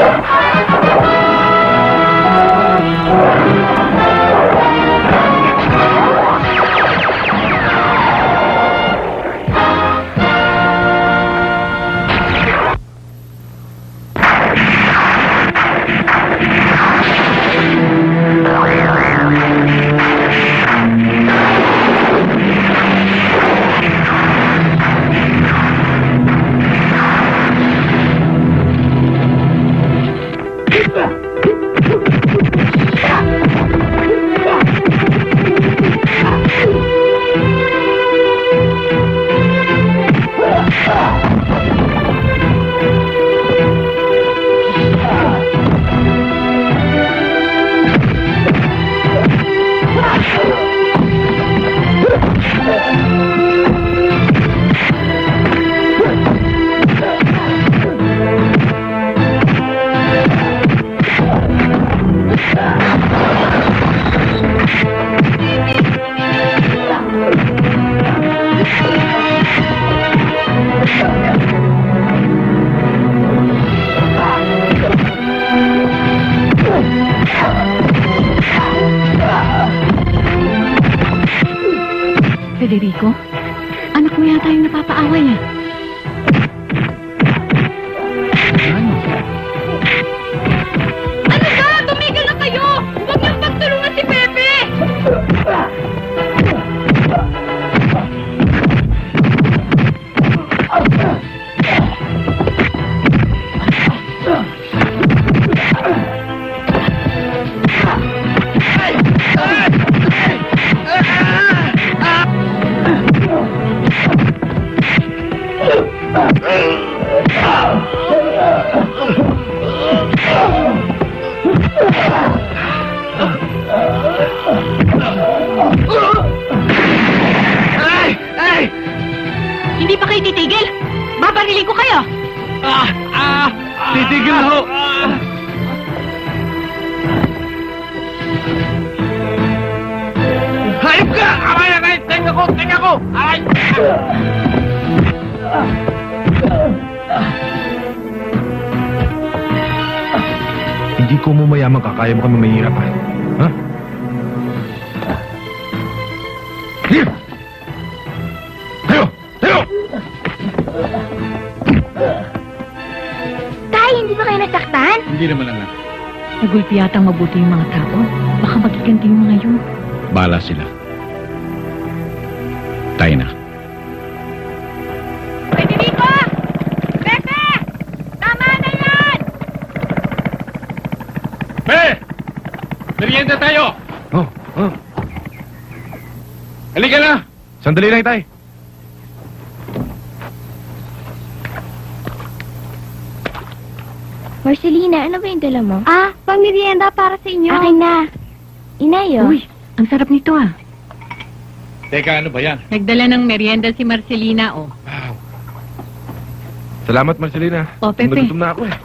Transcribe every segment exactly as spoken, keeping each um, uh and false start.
Federico, anak mo yata yung napapaaway ah. Ano? Ano ba? Tumigil na kayo! Huwag niyong pagtulungan si Pepe! Hindi pa kayo titigil? Babarilin ko kayo! Ah! Ah! Titigil na ho! Hayop ka! Aray! Aray! Tenga ko! Tenga ko! Aray! Hindi ko mo mayaman ka, kaya mo kami mahirap, ha? Ha? Here! Tayo! Tayo! Tay, hindi ba kayo nasaktan? Hindi naman anak. Nagulpi yatang mabuti yung mga tao. Baka magiganti yung mga yun. Bala sila. Tayo na. Federico! Pepe! Tama na yan! Pe! Merienda tayo! Oh, oh. Halika na! Sandali lang, Tay. Marcelina, ano ba yung dala mo? Ah, pang-merienda para sa inyo. Akin na. Inay, oh. Uy, ang sarap nito ah. Teka, ano ba yan? Nagdala ng merienda si Marcelina, oh. Wow. Salamat, Marcelina. Oh, Pepe. Nagutom na ako, eh.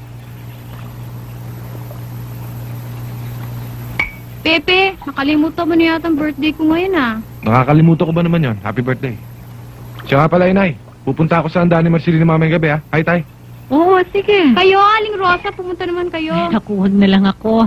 Pepe, nakalimutan mo na yata ang birthday ko ngayon, ah. Nakakalimutan ko ba naman yon? Happy birthday. Siya nga pala, Inay. Pupunta ako sa handaan ni Marcelina mamayang gabi, ha? Hi, Tay. Oo, sige. Kayo, Aling Rosa, pumunta naman kayo. Ay, naku, huwag na lang ako.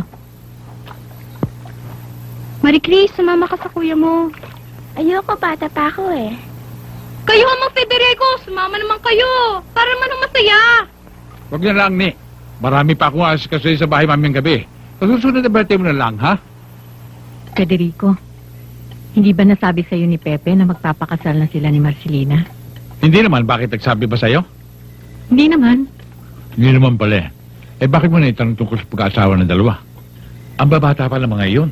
Marie Chris, sumama ka sa kuya mo. Ayoko, bata pa ako eh. Kayo, Mang Federico, sumama naman kayo. Para naman masaya. Huwag na lang, ni. Marami pa akong asikaso sa bahay mamayang gabi. Kasusunod na birthday mo na lang, ha? Federico, hindi ba nasabi sa'yo ni Pepe na magpapakasal na sila ni Marcelina? Hindi naman. Bakit nagsabi ba sa'yo? Hindi naman. Hindi naman pala eh. Eh bakit mo na itanong tungkol sa pag-aasawa ng dalawa? Ang babata pa ng mga iyon.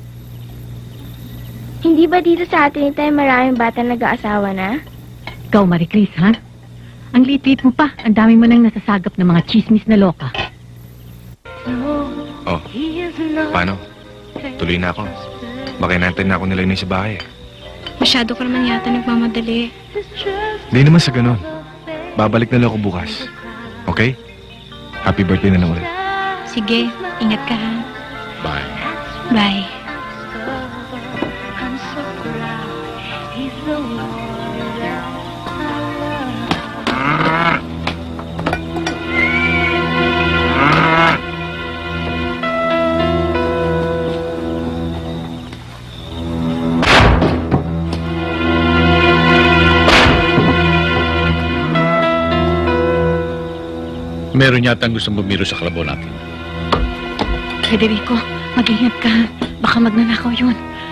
Hindi ba dito sa atin tayo maraming bata nag-aasawa na? Ikaw, Marie Chris, ha? Ang liit-liit mo pa. Ang dami mo nang nasasagap ng mga chismis na loka. Oh, paano? Tuloy na ako. Baka inantay na ako nila yun sa bahay. Masyado ka naman yata nagmamadali. Hindi naman sa ganun. Babalik na lang ako bukas. Okay? Happy birthday na lang ulit. Sige, ingat ka ha. Bye. Bye. Ah! meron yata gusto bumiro sa kalabaw natin. Federico, mag-ingat ka. Baka magnanakaw yun.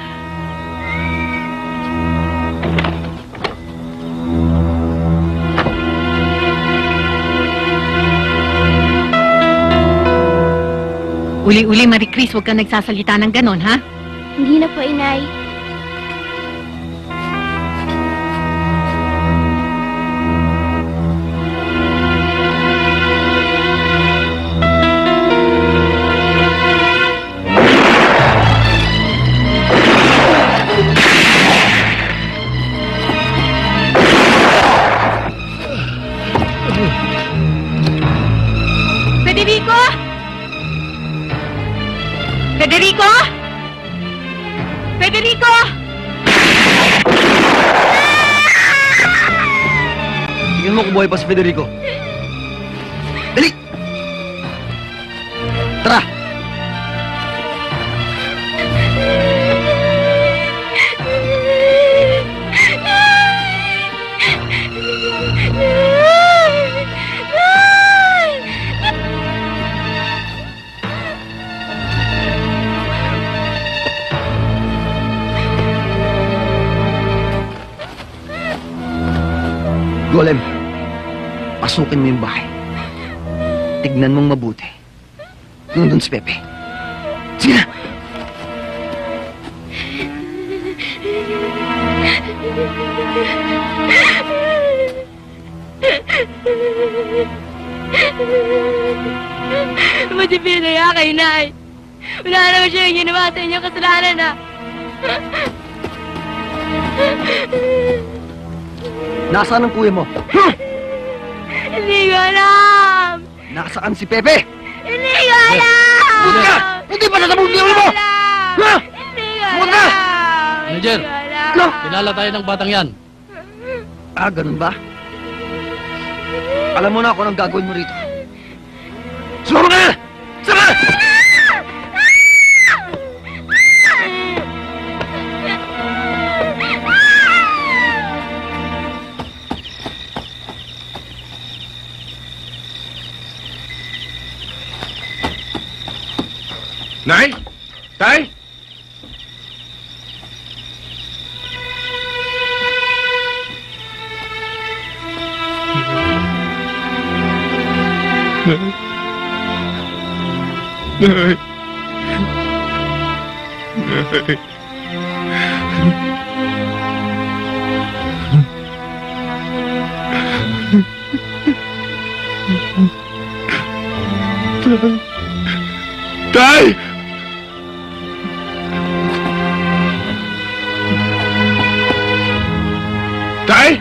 Uli-uli, Marie Chris, huwag kang nagsasalita ng ganon, ha? Hindi na po, Inay. Federico! Federico! Federico! Tingnan mo kung buhay pa si Federico. Dali! Tara! Golem, pasukin mo yung bahay. Tignan mong mabuti. Nandun si Pepe. Sige na! Buti pinaya kay Nay. Wala naman siya yung ginawa sa inyong kasalanan, ha? Nasaan ang kuya mo? Hindi ko alam! Nasaan si Pepe? Hindi ko alam! Buti ka! Buti pa nasabog niya mo! Ha? Hindi ko Huwag ka! alam! Manager, Hindi ko alam! No! kilala tayo ng batang yan. Ah, ganun ba? Alam mo na ako anong gagawin mo rito. Sumama ka na! Sama! Nay? Tay? Nay. Nay. Tay! Tay!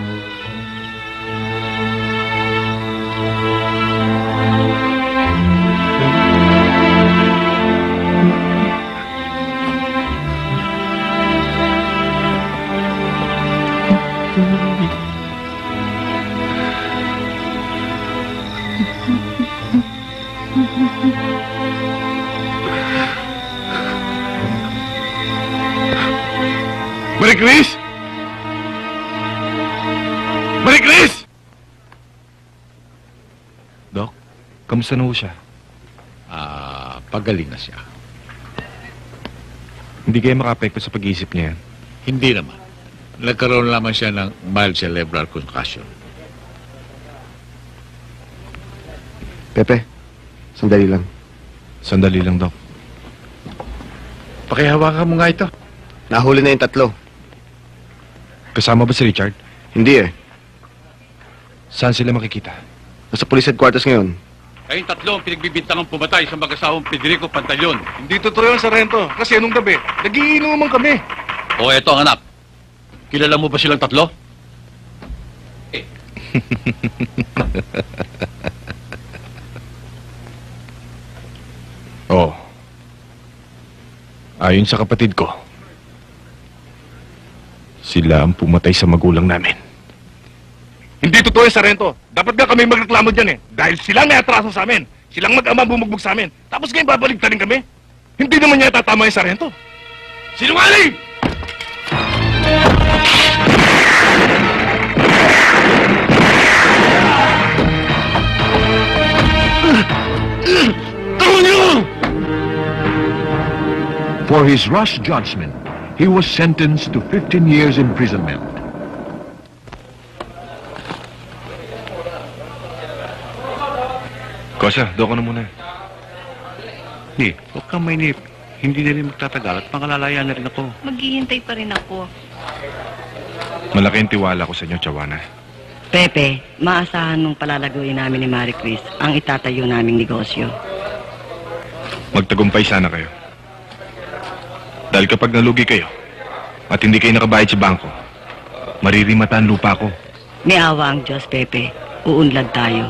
Marie Chris? Marie Chris! Doc, kamusta na ho siya? Ah, pagaling na siya. Hindi kayo makaapekto sa pag-iisip niya yan. Hindi naman. Nagkaroon lamang siya ng mild cerebral concussion. Pepe, sandali lang. Sandali lang, Doc. Pakihawakan mo nga ito. Nahuli na yung tatlo. Kasama ba si Richard? Hindi eh. Saan sila makikita? Nasa police headquarters ngayon. Kayong tatlo ang pinagbibintangang pumatay sa mag-asawang Federico Pantaleon. Hindi totoo yun, Sargento. Kasi anong gabi, nagiinuman kami. O eto ang anak. Kilala mo ba silang tatlo? Eh. Oo. Ayon sa kapatid ko, sila ang pumatay sa magulang namin. Hindi totoo yung Sargento. Dapat nga kami magreklamo dyan eh. Dahil silang may atraso sa amin. Silang mag-ama bumugbog sa amin. Tapos ngayon babaligtarin kami. Hindi naman niya tatama yung Sargento. Sinungaling! For his rash judgment, he was sentenced to fifteen years imprisonment. Kosa, doon ka na muna. Ni, huwag kang mainip. Hindi na rin magtatagal at pangalalaya na rin ako. Maghihintay pa rin ako. Malaki ang tiwala ko sa inyo, Chawana. Pepe, maasahan mong palalaguin namin ni Marie Chris ang itatayo naming negosyo. Magtagumpay sana kayo. Dahil kapag nalugi kayo at hindi kayo nakabayad sa bangko, maririmata ang lupa ko. May awa ang Diyos, Pepe. Uunlad tayo.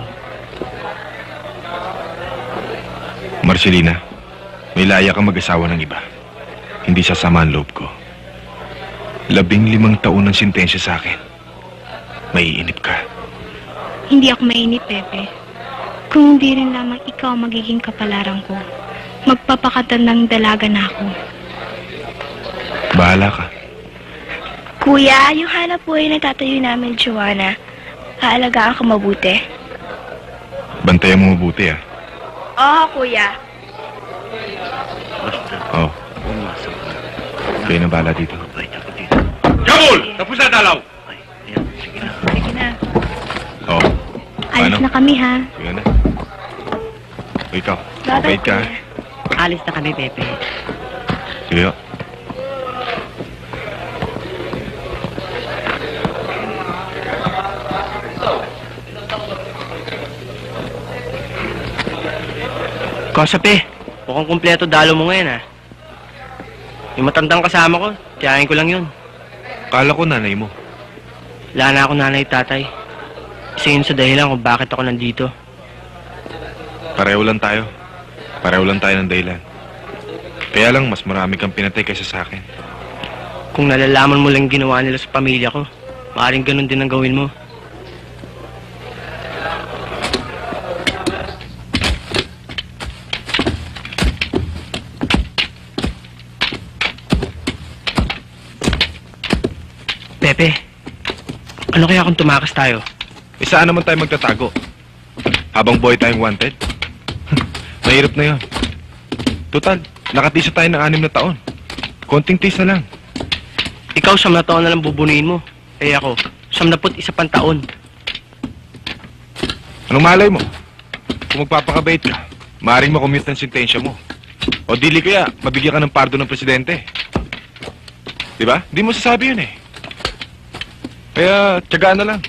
Marcelina, may laya kang mag-asawa ng iba. Hindi sasama ang loob ko. Labing limang taon ng sintensya sa akin. Maiinip ka. Hindi ako mainip, Pepe. Kung hindi rin lamang ikaw magiging kapalaran ko, magpapakatandang dalaga na ako. Bahala ka. Kuya, yung hanap buhay na tatayo namin, Joanna, haalagaan ka mabuti. Bantayan mo mabuti, ah. Oo, kuya. Oo. Kayo na bahala dito. Jabul! Tapos na dalaw! Sige na. Oo. Alis Paano? na kami, ha? Sige na. O ikaw, Bye-bye, mabait ka, kuya. ah. Alis na kami, Pepe. Sige, oh. Kosape, mukhang kumpleto dalo mo ngayon, ha? Yung matandang kasama ko, tiyahin ko lang yun. Kala ko nanay mo. Wala na ako nanay at tatay. Isa yun sa dahilan kung bakit ako nandito. Pareho lang tayo. Pareho lang tayo ng dahilan. Kaya lang, mas marami kang pinatay kaysa sa akin. Kung nalalaman mo lang ginawa nila sa pamilya ko, maaaring ganun din ang gawin mo. Pepe, ano kaya kung tumakas tayo? Eh, saan naman tayo magtatago? Habang boy tayong wanted? Mahirap na yun. Total, nakatisa tayo ng anim na taon. Konting tis na lang. Ikaw, siyam na taon na lang bubunuin mo. Eh ako, siyamnaput isa pang taon. Anong malay mo? Kung magpapakabait ka, maaaring makommute ng sentensya mo. O dili kaya, mabigyan ka ng pardo ng presidente. Diba? Di mo sasabi yun eh. Kaya, tiyagaan na lang.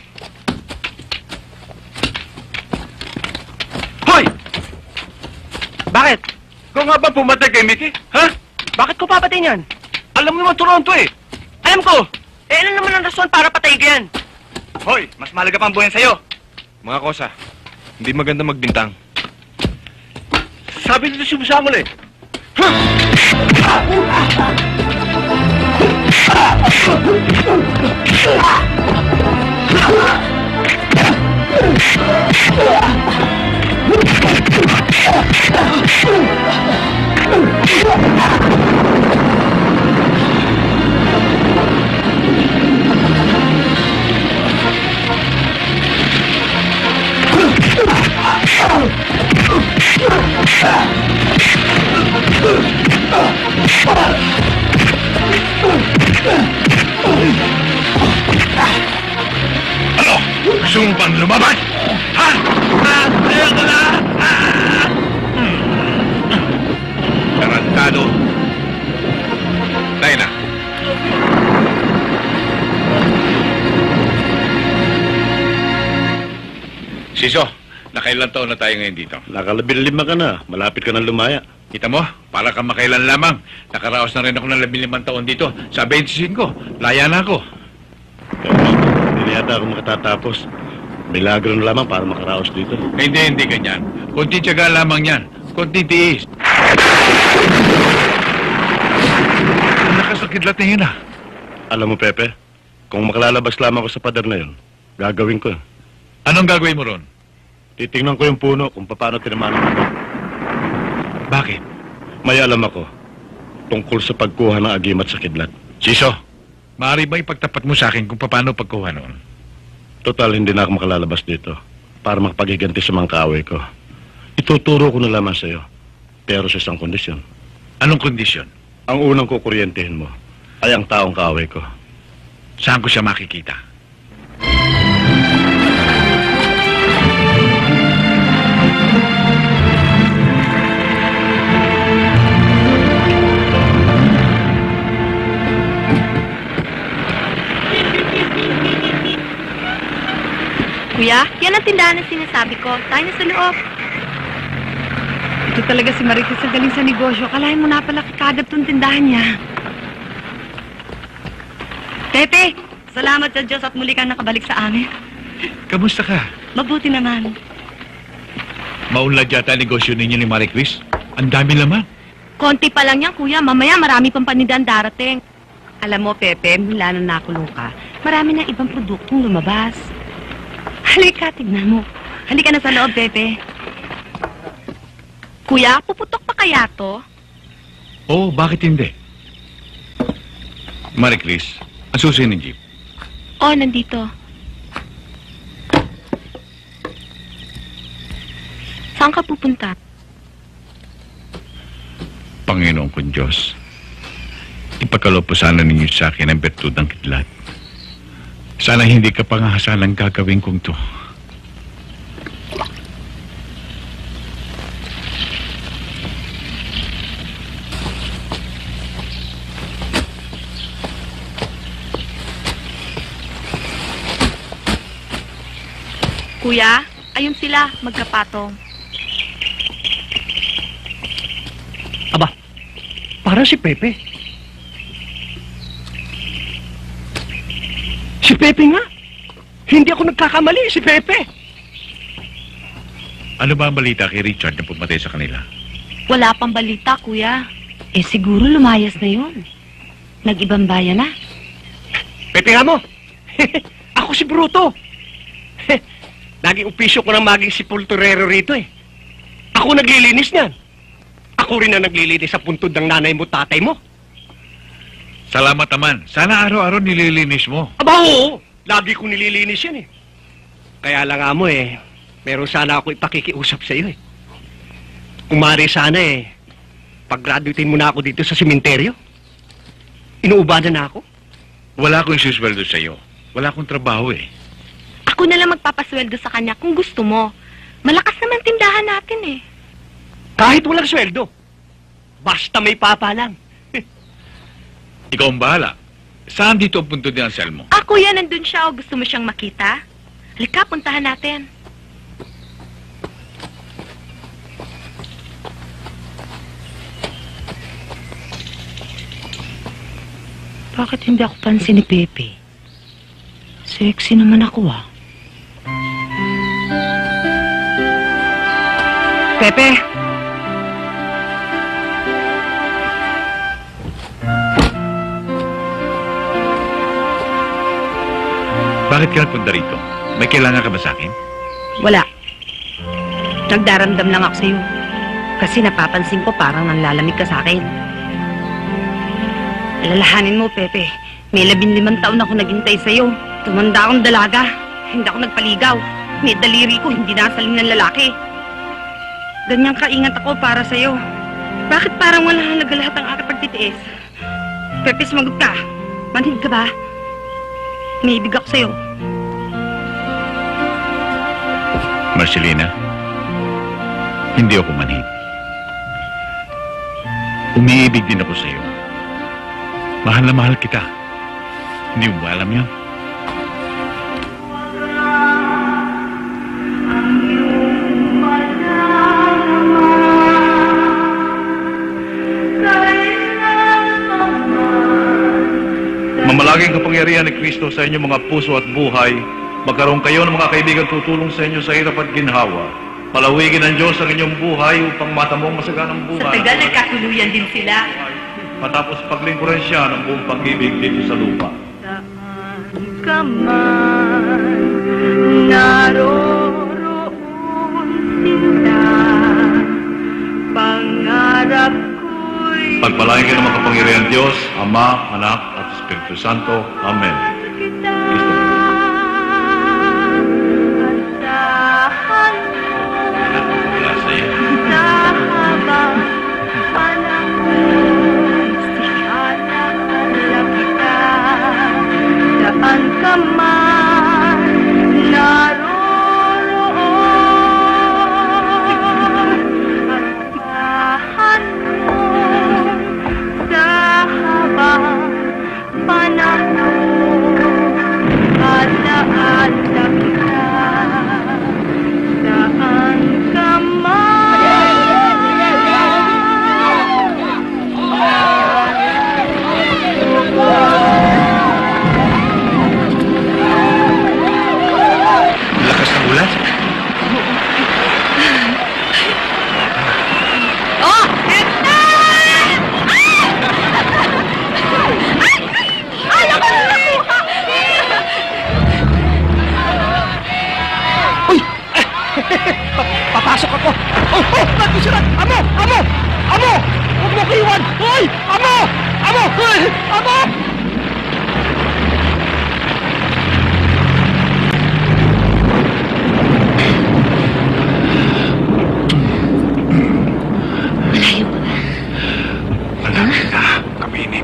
Hoy! Bakit? Ikaw nga ba pumatay kay Mickey? Ha? Bakit ko papatay niyan? Alam mo naman Toronto eh. Alam ko! Eh, ano naman ang rason para patayin ka yan? Hoy, mas malaga pang buhay sa'yo. Mga kosa, hindi maganda magbintang. Sabi dito si Busangol eh. Ano? Gusto mo bang lumabas? Ha? Ah, ayaw ka na! Ah! Hmm. Tarantado. Tayo na. Siso, nakailan taon na tayo ngayon dito? Nakalabing lima ka na. Malapit ka na lumaya. Kita mo, para kang makailan lamang. Nakaraos na rin ako ng labing limang taon dito. Sa twenty-five, laya na ako. Kaya hindi na yata ako makatatapos. Milagro na lamang para makaraos dito. Eh, hindi, hindi ganyan. Kunti tiyaga lamang yan. Kunti tiis. Nakasakidlat na yun ah. Alam mo, Pepe, kung makalalabas lamang ako sa pader na yun, gagawin ko. Anong gagawin mo ron? Titingnan ko yung puno kung paano tinamaan ng ano. Bakit? May alam ako tungkol sa pagkuha ng agimat sa kidlat. Siso, maaari ba ipagtapat mo sa akin kung paano pagkuha noon? Total, hindi na ako makalalabas dito para makapaghiganti sa mga kaaway ko. Ituturo ko na lamang sa iyo, pero sa isang kondisyon. Anong kondisyon? Ang unang kukuryentehin mo ay ang taong kaaway ko. Saan ko siya makikita? Kuya, yan ang tindahan na sinasabi ko. Tayo na sa loob. Ito talaga si Maricruz ang galing sa negosyo. Kalahin mo na pala kagad tong tindahan niya. Pepe, salamat sa Diyos at muli kang nakabalik sa amin. Kamusta ka? Mabuti naman. Maunlad yata ang negosyo ninyo ni Maricruz. Ang dami laman. Konti pa lang yan, kuya. Mamaya marami pang panindang darating. Alam mo, Pepe, mula nung nakulong ka, marami na ibang produktong lumabas. Halika, tignan mo. Halika na sa loob, Pepe. Kuya, puputok pa kaya to? Oo, bakit hindi? Maricruz, ang susi ng jeep. Oh, nandito. Saan ka pupunta? Panginoon kong Diyos, ipagkaloob po sana ninyo sa akin ang bertud ng kidlat. Sana hindi ka pangahasalang gagawin kong to. Kuya, ayun sila, magkapatong. Aba, parang si Pepe. Si Pepe nga. Hindi ako nagkakamali, si Pepe. Ano ba ang balita kay Richard na pumatay sa kanila? Wala pang balita, kuya. Eh, siguro lumayas na yun. Nag-ibang bayan na. Pepe nga mo. Ako si Bruto. Naging opisyo ko ng maging sepulturero rito eh. Ako naglilinis niyan. Ako rin na naglilinis sa puntod ng nanay mo, tatay mo. Salamat naman. Sana araw-araw nililinis mo. Aba oo, lagi ko nililinis yan eh. Kaya lang nga mo eh, meron sana ako ipakikiusap sa iyo eh. Kung maaari sana eh, pag-graduatein mo na ako dito sa sementeryo. Inuubanan na ako. Wala akong isusweldo sa iyo. Wala akong trabaho eh. Ako na lang magpapasweldo sa kanya kung gusto mo. Malakas naman tindahan natin eh. Kahit walang sweldo. Basta may papa lang. Ikaw ang bahala. Saan dito ang punto din ang sel mo? Ah, kuya, nandun siya o gusto mo siyang makita? Halika, puntahan natin. Bakit hindi ako pansin ni Pepe? Sexy naman ako ah. Pepe! Bakit ka nagpunta rito? May kailangan ka ba sa akin? Wala. Nagdaramdam lang ako sa'yo. Kasi napapansin ko parang nanlalamig ka sa akin. Alalahanin mo, Pepe. May labinlimang taon ako naghintay sa'yo. Tumanda akong dalaga. Hindi ako nagpaligaw. May daliri ko, hindi nasaling ng lalaki. Ganyang kaingat ako para sa'yo. Bakit parang wala halaga lahat ang aking pagtitiis? Pepe, sumagot ka. Manhid ka ba? May ibig ako sa'yo. Marcelina, hindi ako manhid. Umiibig din ako sa'yo. Mahal na mahal kita. Hindi mo ba alam yan? Mamalaging kapangyarihan ni Kristo sa inyong mga puso at buhay. Magkaroon kayo ng mga kaibigan tutulong sa inyo sa hirap at ginhawa. Palawigin ng Diyos ang inyong buhay upang matamong masaganang buhay. Sa tagal, nagkatuluyan din sila. Matapos paglingkuran siya ng buong pag-ibig dito sa lupa. Ka man, naroroon sila. Pangarap ko'y Pagpalain kayo ng makapangyarihan Diyos, Ama, Anak, at Espiritu Santo. Amen. sa habang panahon. Amo! Malayo pa ba? Malapit na. Kaminip.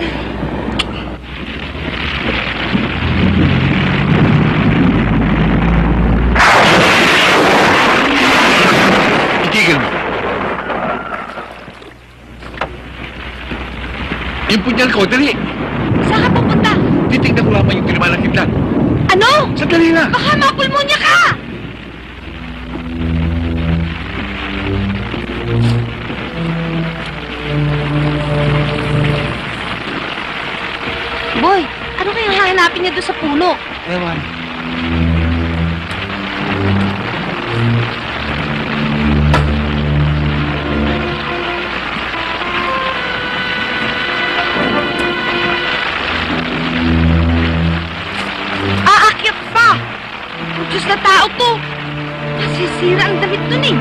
Itigil mo. Yung punyal ko, dali. Saan ka pupunta? Titignan ko lamang yung tinamaan ng kidlat. Ano? Sandali na. Baka mapulmonya ka! Boy, ano kayang hahanapin niya doon sa puno? Ewan. Aakyat pa! Diyos na tao to! Masisira ang damit dun eh.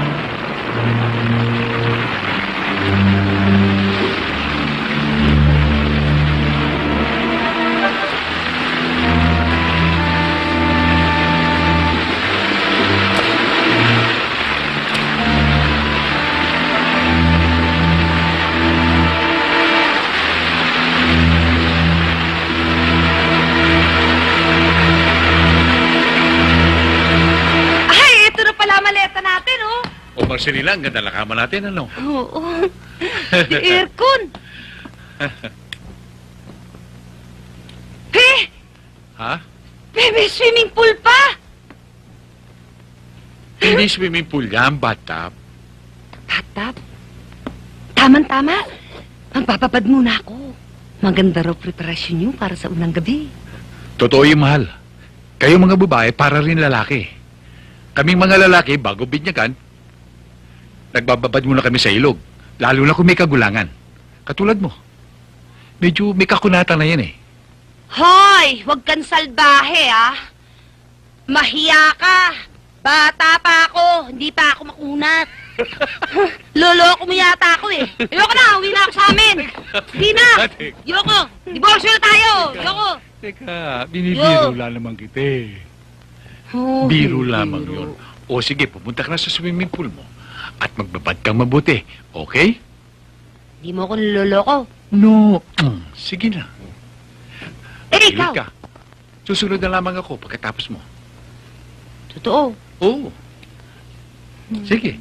Marcelina, ang ganda lang kama natin, ano? Oo. Di aircon. Pe! Ha? Pe, may swimming pool pa! Hindi swimming pool yan, bathtub. Bathtub? Tama-tama. Magpapapad muna ako. Maganda raw preparasyon niyo para sa unang gabi. Totoo yung mahal. Kayo mga babae, para rin lalaki. Kaming mga lalaki, bago binyagan, nagbababad muna kami sa ilog. Lalo na kung may kagulangan. Katulad mo. Medyo may kakunatan na yan eh. Hoy! Huwag kang salbahe, ah! Mahiya ka! Bata pa ako! Hindi pa ako makunat! Loloko mo yata ako eh! Ayoko na! Uwi na ako sa amin! Hindi na! Ayoko! Divorce na tayo! Ayoko! Teka, binibiro lang naman kita eh. Oh, Biro lamang yun. O sige, pumunta ka na sa swimming pool mo. At magbabad kang mabuti, okay? Hindi mo ako niloloko. No. Mm, sige na. Eh, ikaw? Ka. Susunod na lamang ako pagkatapos mo. Totoo? Oo. Sige.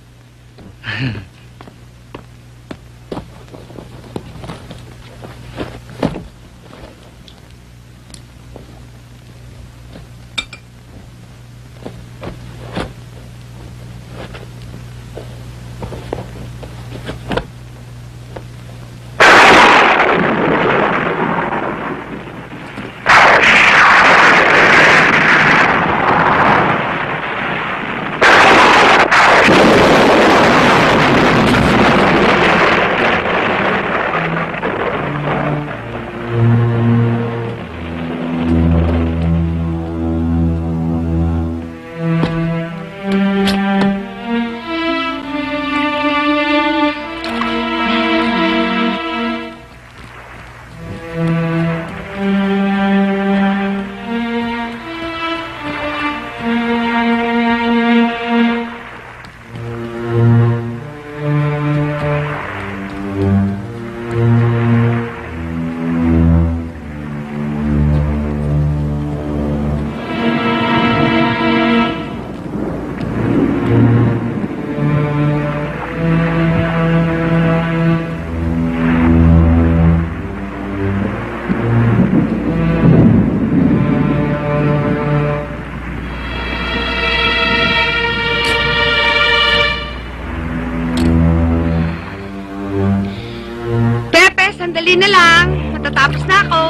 Sandali na lang. Matatapos na ako.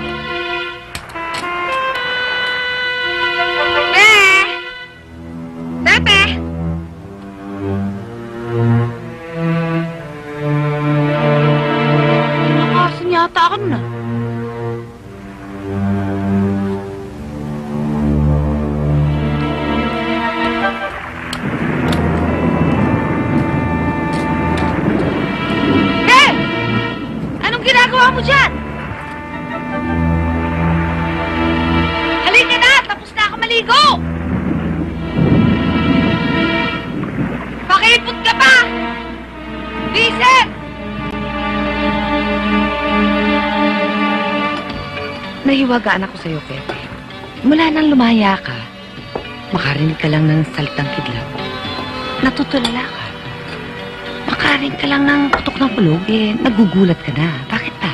Pepe! Pepe! Nakasan yata ako na. Ginagawa mo mo dyan? Halika na! Tapos na ako maligo! Pakipot ka pa! Vincent! Nahiwagaan ako sa'yo, Pepe. Mula nang lumaya ka, makarinig ka lang ng salitang kidlat. Natutulala ka. Makarinig ka lang ng putok ng kulog, eh, nagugulat ka na. Bakit pa?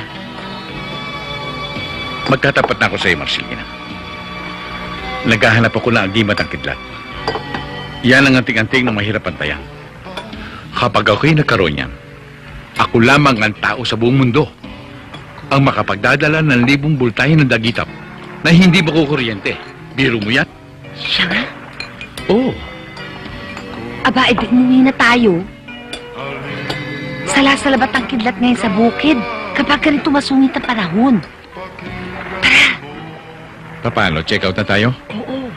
Magtatapat na ako sa iyo, Marcelina. Naghahanap ako ng agimat ang kidlat. Yan ang anting-anting na mahirap pantayan. Kapag ako'y nagkaroon yan, ako lamang ang tao sa buong mundo ang makapagdadala ng libong bultahe ng dagitap na hindi makukuryente. Biro mo yan? Siya nga? Oo. Aba, edi umuwi na tayo. Salasalabat ang kidlat ngayon sa bukid kapag ganito masungit ang panahon. Paano? Check out na tayo? Oo.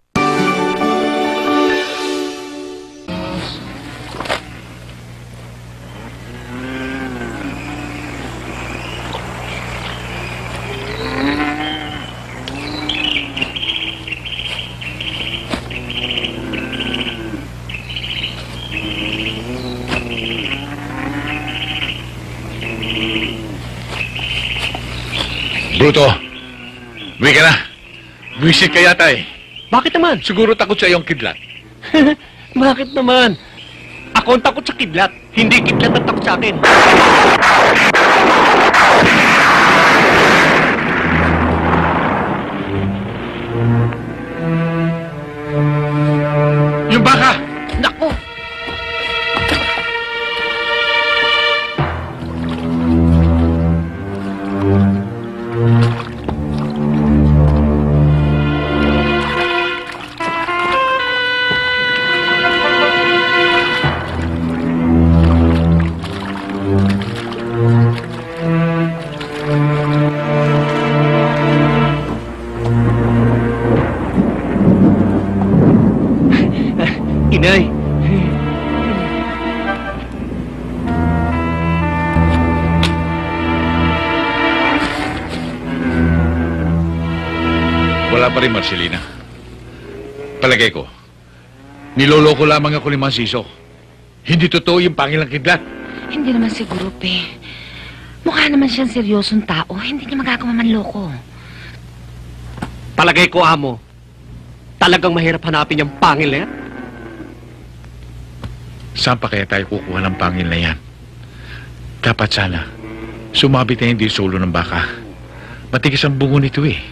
Bruto, uwi ka na. Buisit ka yata eh. Bakit naman? Siguro takot sa iyong kidlat. Bakit naman? Ako ang takot sa kidlat. Hindi kidlat ang takot sa akin. Yung baka! Naku! Inay. Wala pa rin, Marcelina. Palagay ko, niloloko lamang ako ni Mansiso. Hindi totoo yung pangilang kidlat. Hindi naman siguro, Pe. Mukha naman siyang seryosong tao. Hindi niya magagawa manloko. Palagay ko, amo, talagang mahirap hanapin yung pangil na yan. Saan pa kaya tayo kukuha ng pangil na yan? Dapat sana, sumabit na hindi solo ng baka. Matigas ang bungo nito eh.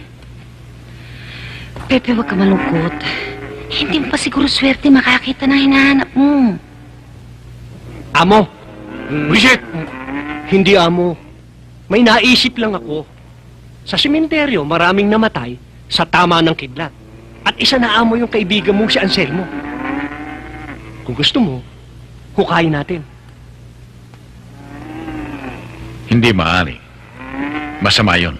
Pepe, huwag ka malungkot. Hindi mo pa siguro swerte makakita ng hinahanap mo. Amo! Bridget! Hindi, amo. May naisip lang ako. Sa sementeryo, maraming namatay sa tama ng kidlat. At isa na amo yung kaibigan mong si Anselmo. Kung gusto mo, hukayin natin. Hindi maaari. Masama yun.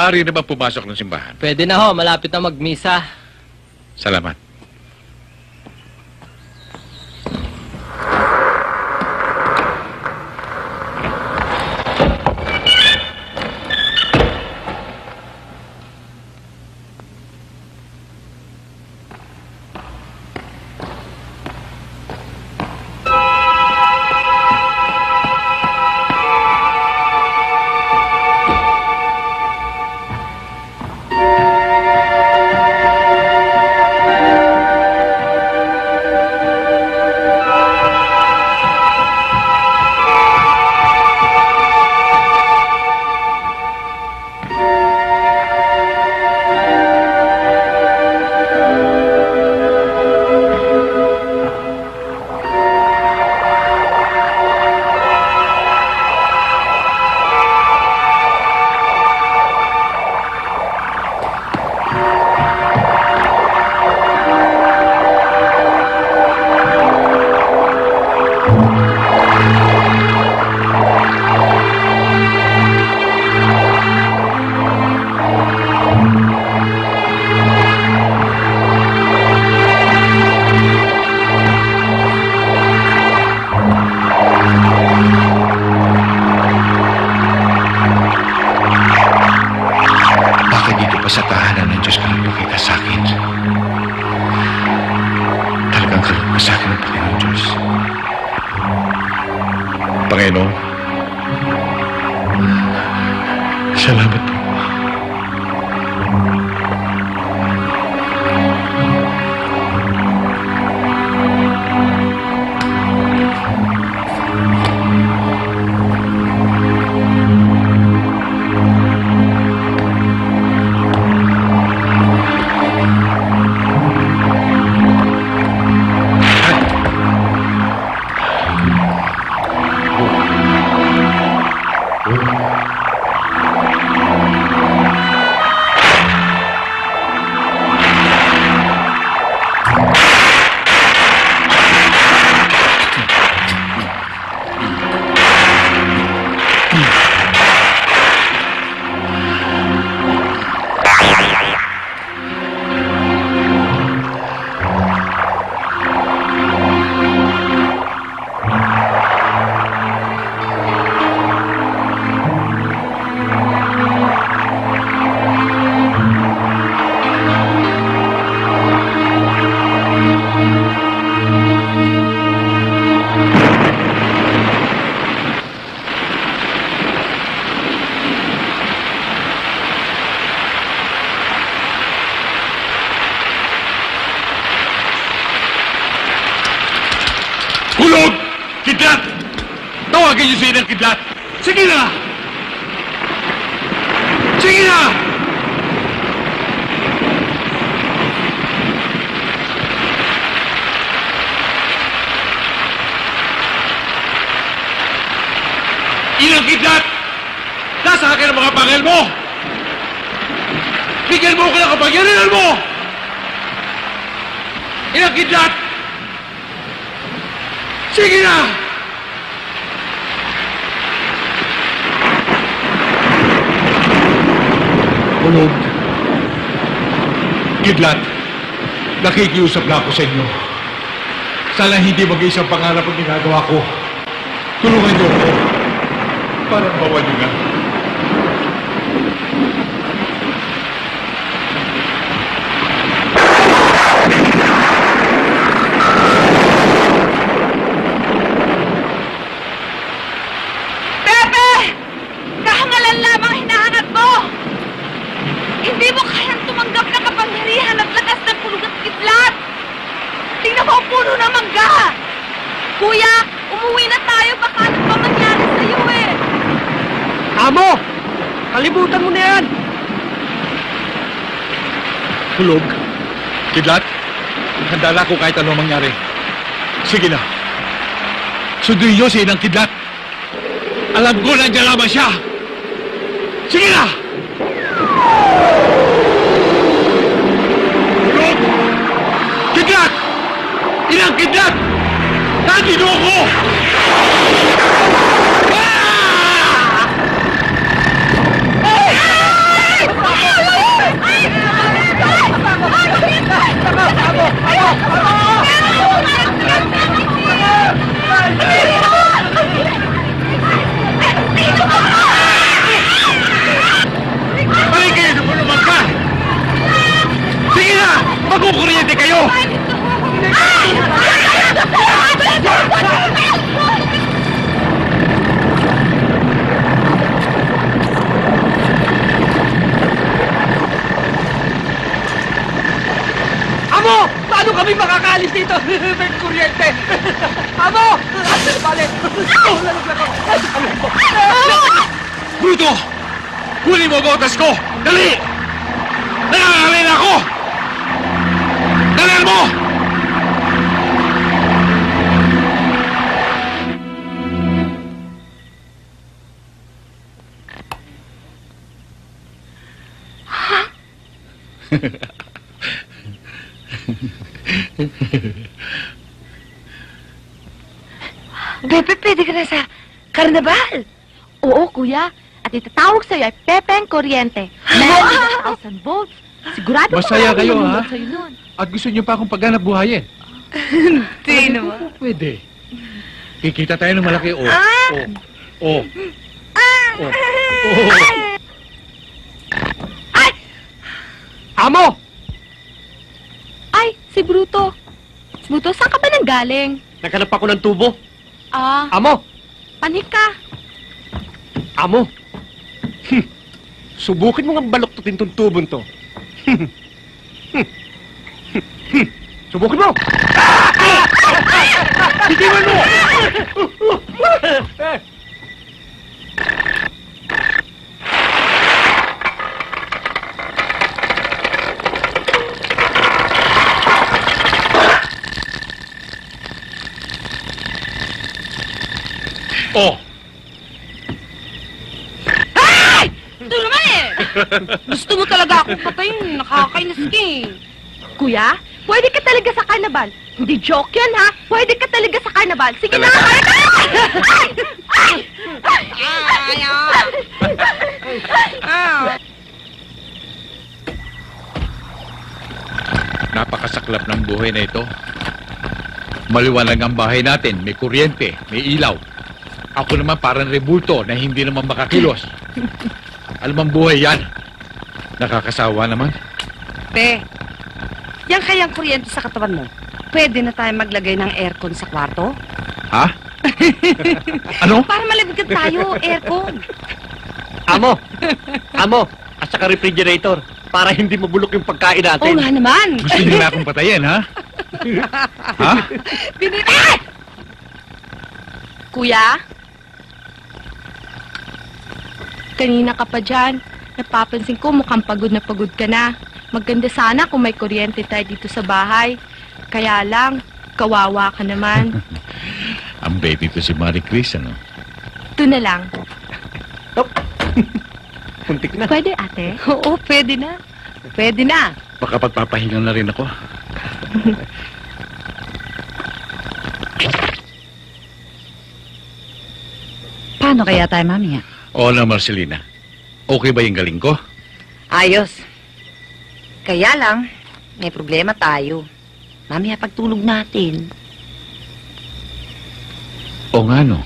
Maaari na ba pumasok ng simbahan? Pwede na ho, malapit na magmisa. Salamat. Sa tahanan ng Diyos ka nagpakita sa akin. Talagang kalog ka sa akin ng Panginoon Diyos. Panginoon, salamat po. Hulog! Kidlat! Tawagin niyo siya ng kidlat! Sige na! Sige na! Inang kidlat! Nasa akin ang mga pangil mo! Bigyan mo ko ng kapangyarihan mo! Inang kidlat! Sige na! Hulog. Kidlat, nakikiusap na ako sa inyo. Sana hindi mag-iisang pangarap ang ginagawa ko. Tulungan niyo ako. Parang bawa niyo na. Hindi mo kayang tumanggap ng kapangyarihan at lakas ng pulog at kidlat! Tingnan mo ang puno ng mangga! Kuya, umuwi na tayo, baka ano pa mangyari sa'yo eh! Amo! Kalimutan mo na yan! Hulog. Kidlat, handa na ako kahit ano mangyari. Sige na. Sunduin niyo si Inang Kidlat. Alam ko nandiyan lamang siya. Sige na! Hulog! Kidlat! Inang Kidlat! Nandito ako! Ah! Ay! kami makakaalis dito? May kuryente! Amo! Asan balik? Oh, lalaglag ako! Bruto! Huli mo botas ko! Dali! Nangangalin ako! Dalihan mo! Pepe, pwede ka na sa karnabal. Oo, kuya. At itatawag sa'yo ay Pepeng Kuryente. ninety thousand volts. Sigurado Masaya kayo, ha? Sa'yo nun. At gusto niyo pa akong paghanap buhayin? Hindi naman. Pwede. Kikita tayo ng malaki. Oh. Oh. Oh. Oh. Oh. Amo! Ay, si Bruto. Si Bruto, saan ka ba nanggaling? Naghanap ako ng tubo. Ah, Amo! panik ka. Amo! Hmm. Subukin mo nga baluktutin tong tubon to. Hmm. Hmm. Hmm. Subukin mo! Bitiwan mo! Oh! Ay! Ito naman eh! Gusto mo talaga akong patayin. Nakakainis ka eh. Kuya, pwede ka talaga sa karnabal. Hindi joke yan, ha? Pwede ka talaga sa karnabal. Sige na, kaya ka! Ay! Ay! Ay! Ah. Napakasaklap ng buhay na ito. Maliwanag ang bahay natin. May kuryente, may ilaw. Ako naman parang rebulto na hindi naman makakilos. Alam ang buhay yan. Nakakasawa naman. Pe, yan kayang kuryente sa katawan mo. Pwede na tayo maglagay ng aircon sa kwarto? Ha? Ano? Para malamigan tayo, aircon. Amo! Amo! At saka refrigerator. Para hindi mabulok yung pagkain natin. Oo nga naman. Gusto niyo na akong patayin, ha? Ha? Binita! Kuya? Kanina ka pa dyan. Napapansin ko mukhang pagod na pagod ka na. Maganda sana kung may kuryente tayo dito sa bahay. Kaya lang, kawawa ka naman. Ang baby ko si Marie Chris, ano? Ito na lang. Puntik na. Pwede, ate? Oo, pwede na. Pwede na. Baka pagpapahinga na rin ako. Paano kaya tayo, mami? Oo na, Marcelina. Okay ba yung galing ko? Ayos. Kaya lang, may problema tayo. Mami, pagtulog natin. O nga, no?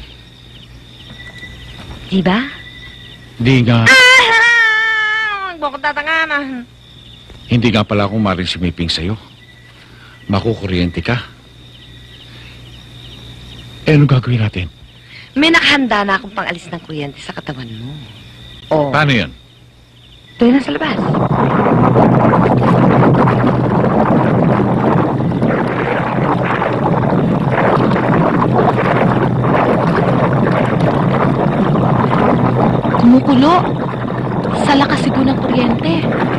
Diba? Di nga, Huwag mo akong tatanganan. hindi nga pala akong maring sumiping sa'yo. Makukuryente ka. Eh, ano gagawin natin? May nakahanda na akong pang-alis ng kuryente sa katawan mo. Oh. Paano yan? Ito na sa labas. Kumukulo. Sa lakas siguro ng kuryente.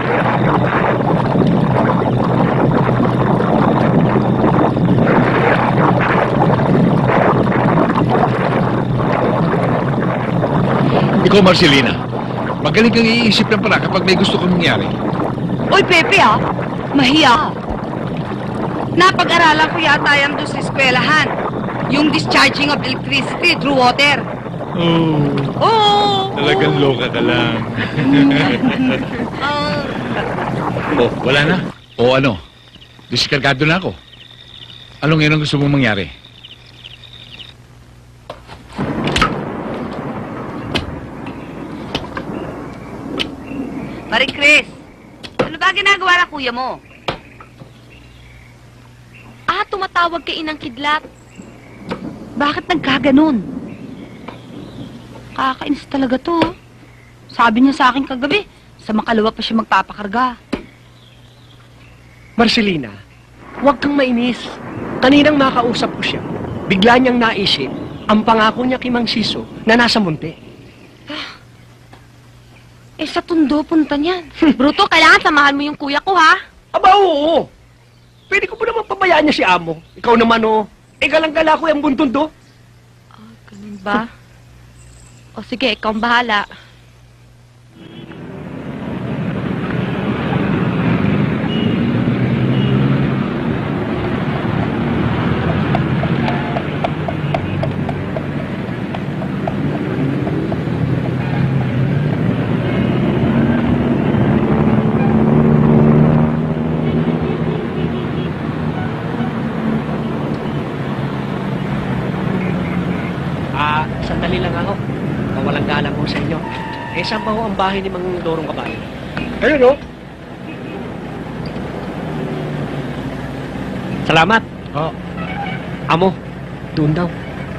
Ikaw, Marcelina, magaling kang iisip ng para kapag may gusto kang mangyari. Uy, Pepe ah. Mahiya. Napag-aralan ko yata yan doon sa eskwelahan. Yung discharging of electricity through water. Oh, Oo. talagang loka ka lang. Ah. Oh, wala na. O ano? Diskargado na ako. Ano ngayon ang gusto mong mangyari? Marie Chris, ano ba ginagawa ng kuya mo? Ah, tumatawag kay Inang Kidlat. Bakit nagkaganon? Kakainis talaga to. oh. Sabi niya sa akin kagabi, sa makalawa pa siya magpapakarga. Marcelina, huwag kang mainis. Kaninang makausap ko siya, bigla niyang naisip ang pangako niya kay Mang Siso na nasa munti. Eh, sa tundo punta niyan. Bruto, kailangan samahan mo yung kuya ko, ha? Aba, oo. Pwede ko pa naman pabayaan niya si Amo. Ikaw naman, oh. Eh, galang-gala ko yung buntundo. Ganun ba? O sige, ikaw ang bahala. Ah, sandali lang ako. Kawalang galang ko sa inyo. Eh, saan ba ho ang bahay ni Mang Dorong Kabayo? Ayun, no? Salamat. Oo. Amo, doon daw.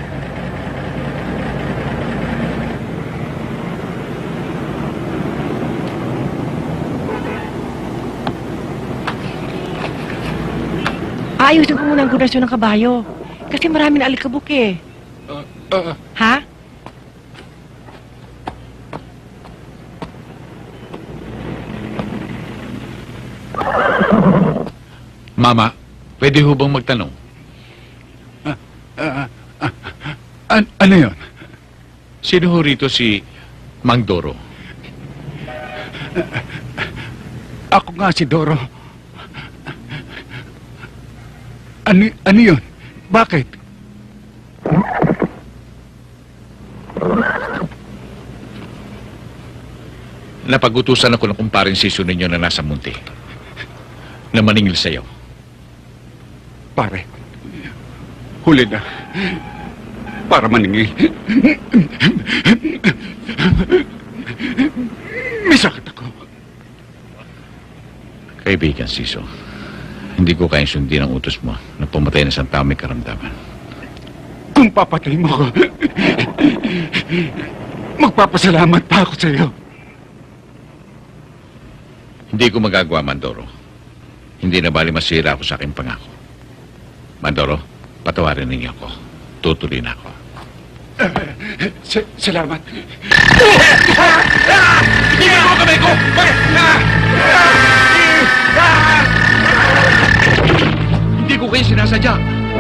Ayusin ko muna ang gudasyon ng kabayo. Kasi marami na alikabok eh. Uh, Ha? Mama, pwede ho bang magtanong? An- ano yun? Sino ho rito si Mang Doro? Ako nga si Doro. Ano, ano yun? Bakit? Napag-utusan ako ng kumparing siso ninyo na nasa munti. Na maningil sa'yo. Pare, huli na. Para maningil. May sakit ako. Kaibigan, Siso. Hindi ko kayang sundin ang utos mo na pumatay na isang tao may karamdaman. Kung papatay mo ko, magpapasalamat pa ako sa iyo. Hindi ko magagawa, Mandoro. Hindi na bali masira ako sa aking pangako. Mandoro, patawarin ninyo ako. Tutuloy na ako. Sa- salamat. Hindi mo kamay ko! Hindi ko kayo sinasadya.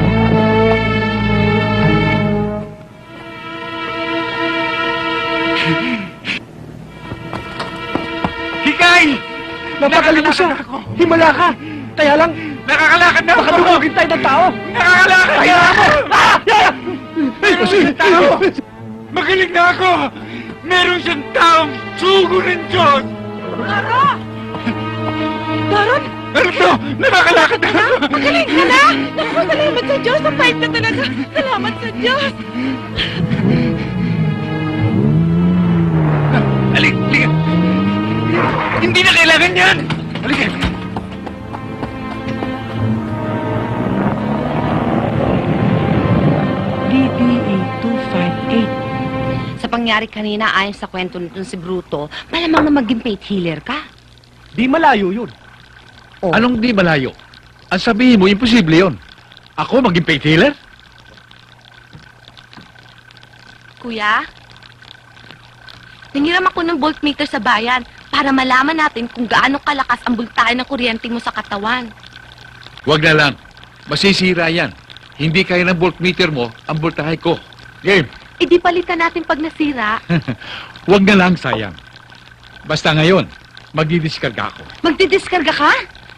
Hikay! Napagaling mo siya. Himala ka. Kaya lang, nakakalakad na baka dumugin tayo ng tao. Nakakalakad Kaya na ako. Ah! Yeah! Meron siyang tao! Magaling na ako! Meron siyang taong sugo ng Diyos! Doro! Doro! Ano to? Nakakalakad na ako! Magaling ka na! Naku, salamat sa Diyos! Ang bait na talaga! Salamat sa Diyos! Alik, halika! Hindi na kailangan yan! Halika! D B A two five eight. Sa pangyari kanina, ayon sa kwento nito si Bruto, malamang na maging faith healer ka. Di malayo yun. Oh. Anong di malayo? Ang sabihin mo, imposible yon. Ako maging faith healer? Kuya, nangiram ako ng voltmeter sa bayan para malaman natin kung gaano kalakas ang bultahe ng kuryente mo sa katawan. Huwag na lang. Masisira yan. Hindi kaya ng voltmeter mo ang voltahe ko. Game. E di palitan natin pag nasira. Huwag na lang, sayang. Basta ngayon, magdidiskarga ako. Magdidiskarga ka?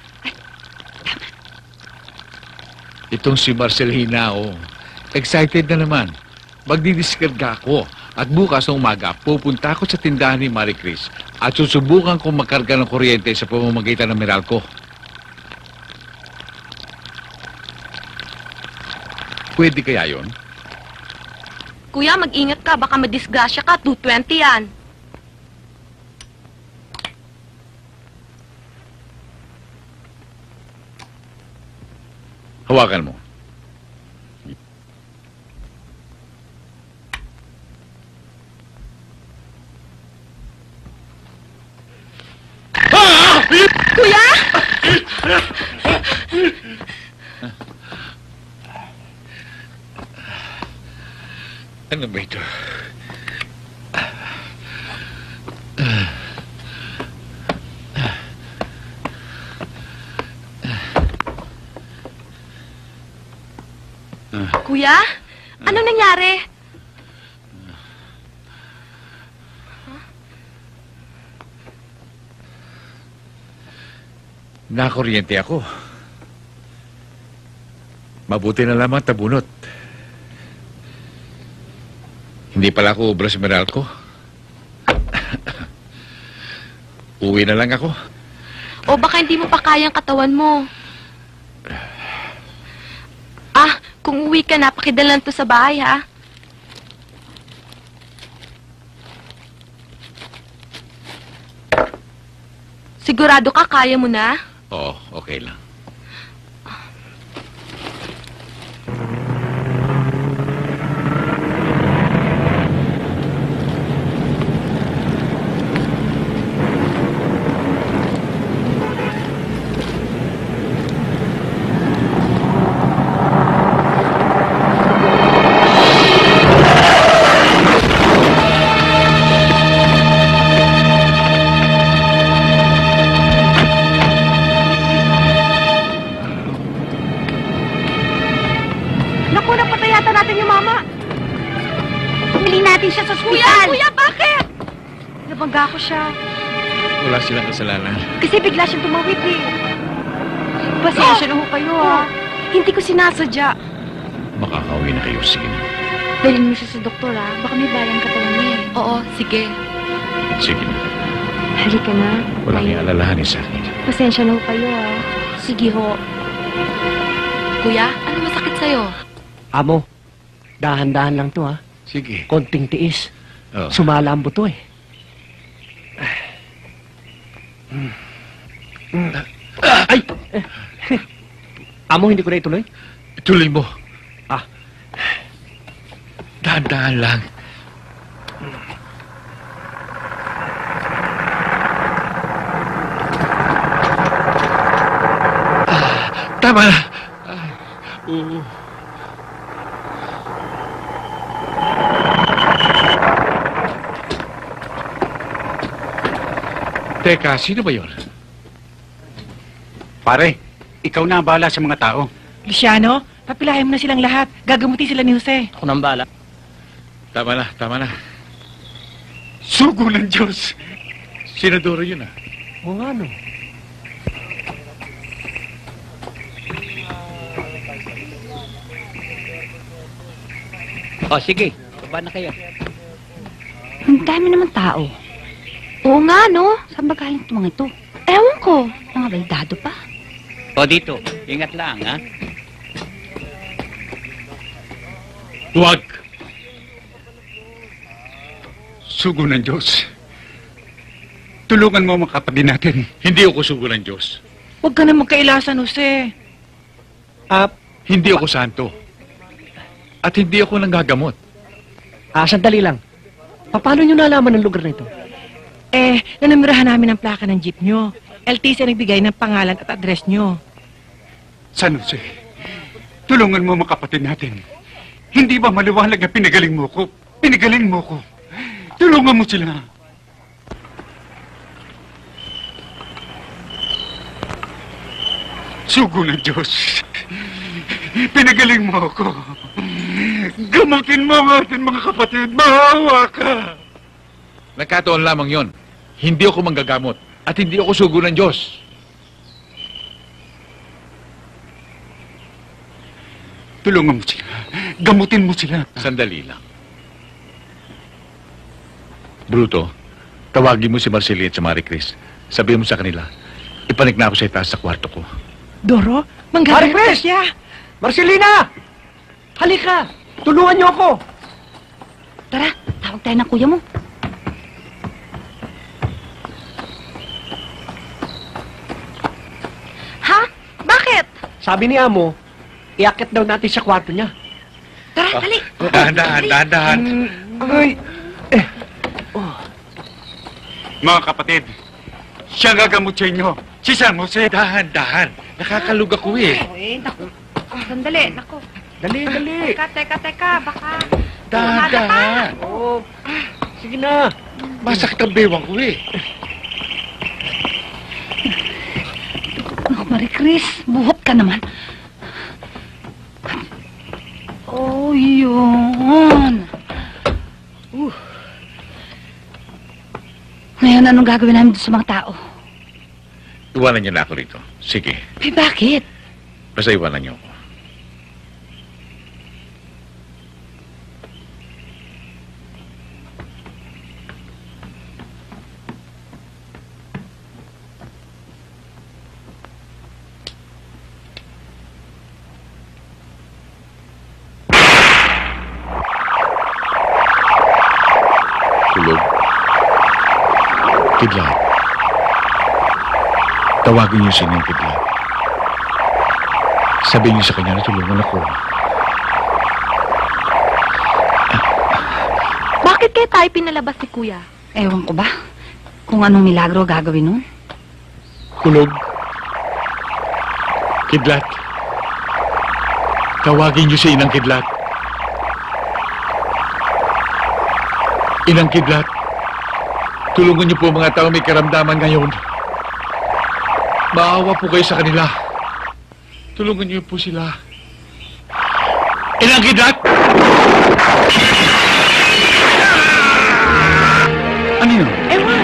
Itong si Marcelina, oh. Excited na naman. Magdidiskarga ako. At bukas ng umaga, pupunta ako sa tindahan ni Marie Chris at susubukan kong magkarga ng kuryente sa pamamagitan ng Meralco. Pwede kaya yon? Kuya, mag-ingat ka. Baka madisgrasya ka. two twenty yan. Hawakan mo. Kuya! Ano ba ito? Kuya? Anong nangyari? Nakuryente ako. Mabuti na lamang tabunot. Hindi pala ako ubra sa Meralco. Uwi na lang ako. O baka hindi mo pa kayang katawan mo. Ah, kung uwi ka na, pakidalan to sa bahay, ha? Sigurado ka, kaya mo na? Oo, okay lang. Naku, napatay yata natin yung mama. Bumili natin siya sa ospital. Kuya, kuya, bakit? Nabangga ko siya. Wala silang kasalanan. Kasi bigla siyang tumawid eh. Pasensya na ho kayo ah. Hindi ko sinasadya. Makakauwi na kayo, sige na. Dalhin mo siya sa doktor, ah. Baka may bayang katawan niya, eh. Oo, sige. Sige na. Halika na. Walang ialalahanin sa akin. Pasensya na ho kayo, ah. Sige ho. Kuya, ano masakit sa'yo? Amo, dahan-dahan lang to, ha? Sige. Konting tiis. Oh. Sumala ang buto, eh. Ay! Amo, hindi ko na ituloy? Ituloy mo. Ah. Dahan-dahan lang. Ah, tama na. Ay, oo. Teka, sino ba yun? Pare, ikaw na ang bahala sa mga tao. Luciano, papilahin mo na silang lahat. Gagamutin sila ni Jose. Ako nang bala. Tama na, tama na. Sugo ng Diyos! Sinadoro yun ah. Oo nga, no. O, sige. Baba na kayo. Ang dami naman tao. Oo nga, no? Saan ba galing itong mga ito? Ewan ko. Mga baldado pa. O, dito. Ingat lang, ha? Huwag! Sugo ng Diyos. Tulungan mo mga kapatid natin. Hindi ako sugo ng Diyos. Huwag ka na magkailasan, Jose. Ah, hindi ako santo. At hindi ako nanggagamot. Ah, sandali lang. Paano nyo nalaman ang lugar na ito? Eh, nanamirahan namin ang plaka ng jeep nyo. L T C nagbigay ng pangalan at address nyo. San Jose, tulungan mo mga kapatid natin. Hindi ba maliwanag na pinagaling mo ko? Pinagaling mo ko. Tulungan mo sila. Sugo ng Diyos. Pinagaling mo ako. Gamatin mo ang ating mga kapatid. Maawa ka. Nagkataon lamang yon. Hindi ako manggagamot. At hindi ako sugo ng Diyos. Tulungan mo sila. Gamutin mo sila. Sandali lang. Bruto, tawagin mo si Marcelia at si Marie Chris. Sabihin mo sa kanila, ipanik na ako sa itaas sa kwarto ko. Doro, manggagamot na siya. Marcelina! Halika! Tulungan niyo ako! Tara, tawag tayo ng kuya mo. Ha? Bakit? Sabi ni Amo, iakit daw natin sa kwarto niya. Tara, dali. Dahan-dahan, dahan-dahan. Ay! Eh. Mga kapatid, siya gagamot sa inyo. Si San Jose. Dahan-dahan. Nakakalug ako eh. Eh, naku. Sandali, naku. Dali, dali. Teka, teka, teka. Baka, Dahan-dahan. Oh, sige na. Masakit ang bewang ko eh. Oh, Marie Chris, buhok ka naman. Oh, yun. Uh. Ngayon, anong gagawin namin doon sa mga tao? Iwanan niyo na ako rito. Sige. Eh, bakit? Basta iwanan niyo ako. Tulog. Kidlat. Tawagin niyo si Neng Kidlat. Sabihin niyo sa kanya na tulungan ako. Bakit kaya tayo pinalabas ni Kuya? Ewan ko ba? Kung anong milagro gagawin nun? Kulog. Kidlat. Tawagin niyo si Inang Kidlat. Inang Kidlat. Tulungan niyo po mga tao may karamdaman ngayon. Maawa po kayo sa kanila. Tulungan niyo po sila. Inang Kidlat! Ano yun? Ewan!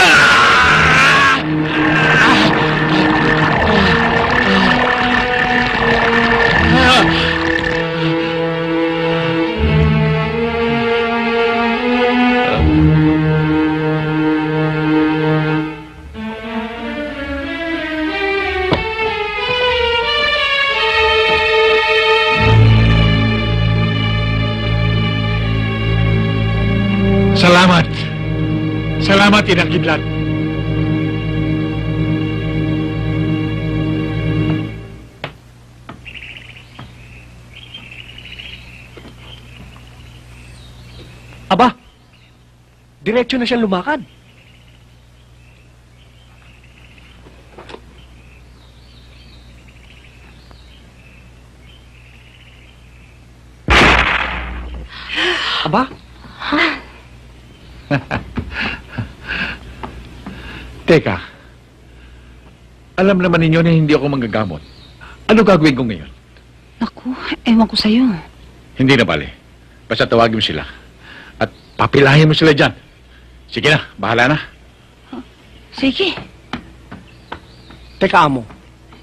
Salamat. Salamat, Inang Kidlat. Aba, diretso na siyang lumakad. Aba? Teka. Alam naman ninyo na hindi ako manggagamot. Ano gagawin ko ngayon? Naku, ewan ko sa'yo. Hindi na bale. Basta tawagin mo sila. At papilahin mo sila dyan. Sige na, bahala na. Sige. Teka, Amo.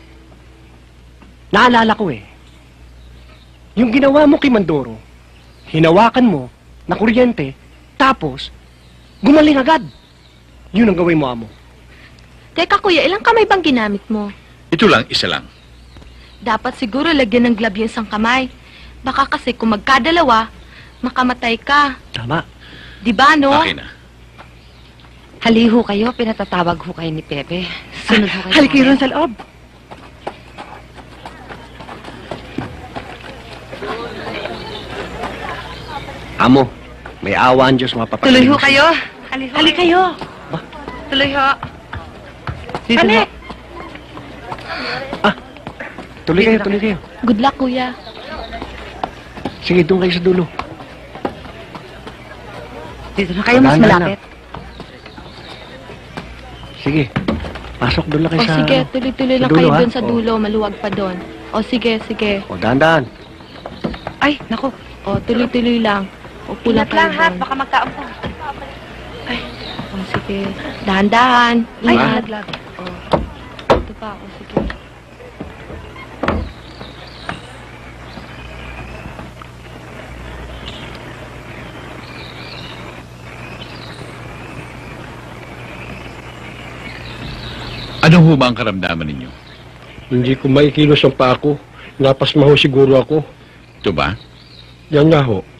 Naalala ko eh. Yung ginawa mo kay Mandoro, hinawakan mo na kuryente, tapos gumaling agad. Yun ang gawin mo, Amo. Teka, Kuya, ilang kamay bang ginamit mo? Ito lang, isa lang. Dapat siguro lagyan ng glove yung isang kamay. Baka kasi kung magkadalawa, makamatay ka. Tama. Di ba, no? Akin na. Haliho kayo, pinatatawag ho kayo ni Pepe. Sunod ho kayo. Halika ron sa loob. Amo, may awa ang Diyos mapapagaling. Tuloy ho mo kayo. siya. Haliho. Halika kayo. Tuloy ho. Dito Halik. na. Ah, tuloy kayo, tuloy kayo. Good luck, Kuya. Sige, doon kayo sa dulo. Dito na kayo, mas Dahan-dahan malapit. Sige, pasok doon lang kayo O sa... sige, tuloy-tuloy sa lang dulo, kayo ha? doon sa dulo. Maluwag pa doon. O sige, sige. O, dahan-dahan. Ay, naku. O, tuloy-tuloy lang. Upo lang Ingat kayo lang, ha? doon. Baka magtaon po. O sige. Dahan-dahan. Ay, Ingat. naglag. O. Ito pa. O sige. Ano ho ba ang karamdaman ninyo? Hindi ko maikilos ang paa ko. Napasma ho siguro ako. Ito ba? Yan nga ho.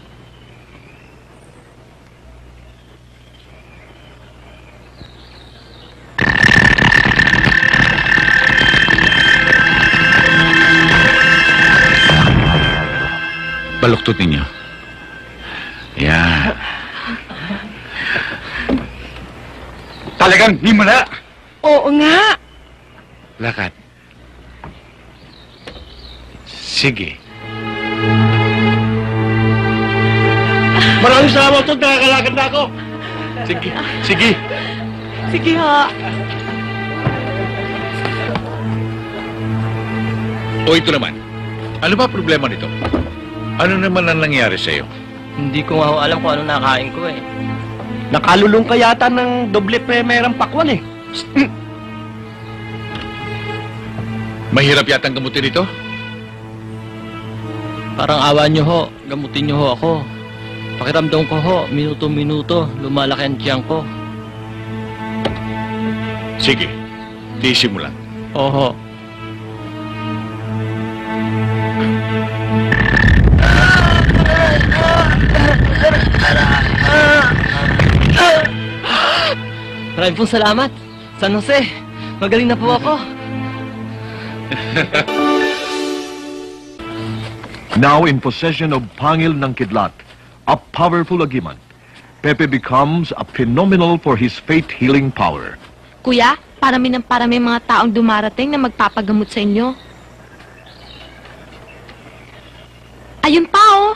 Baluktot ninyo. Yan. Talagang himala. Oo nga. Lakad. Sige. Maraming salamat to, nakakalakad na ako. Sige, sige. Sige ha. O ito naman, ano ba problema nito? Ano naman ang nangyari sa'yo? Hindi ko nga ho alam kung ano nakain ko eh. Nakalulong ka yata ng doble premerang pakwan eh. Mahirap yata ang gamutin ito? Parang awa nyo ho, gamutin nyo ho ako. Pakiramdam ko ho, minuto-minuto, lumalaki ang tiyan ko. Sige, tiisin mo lang. Oho. Maraming pong salamat. San Jose, magaling na po ako. Now in possession of Pangil ng Kidlat, a powerful agiman, Pepe becomes a phenomenal for his faith-healing power. Kuya, parami ng parami mga taong dumarating na magpapagamot sa inyo. Ayun pa oh.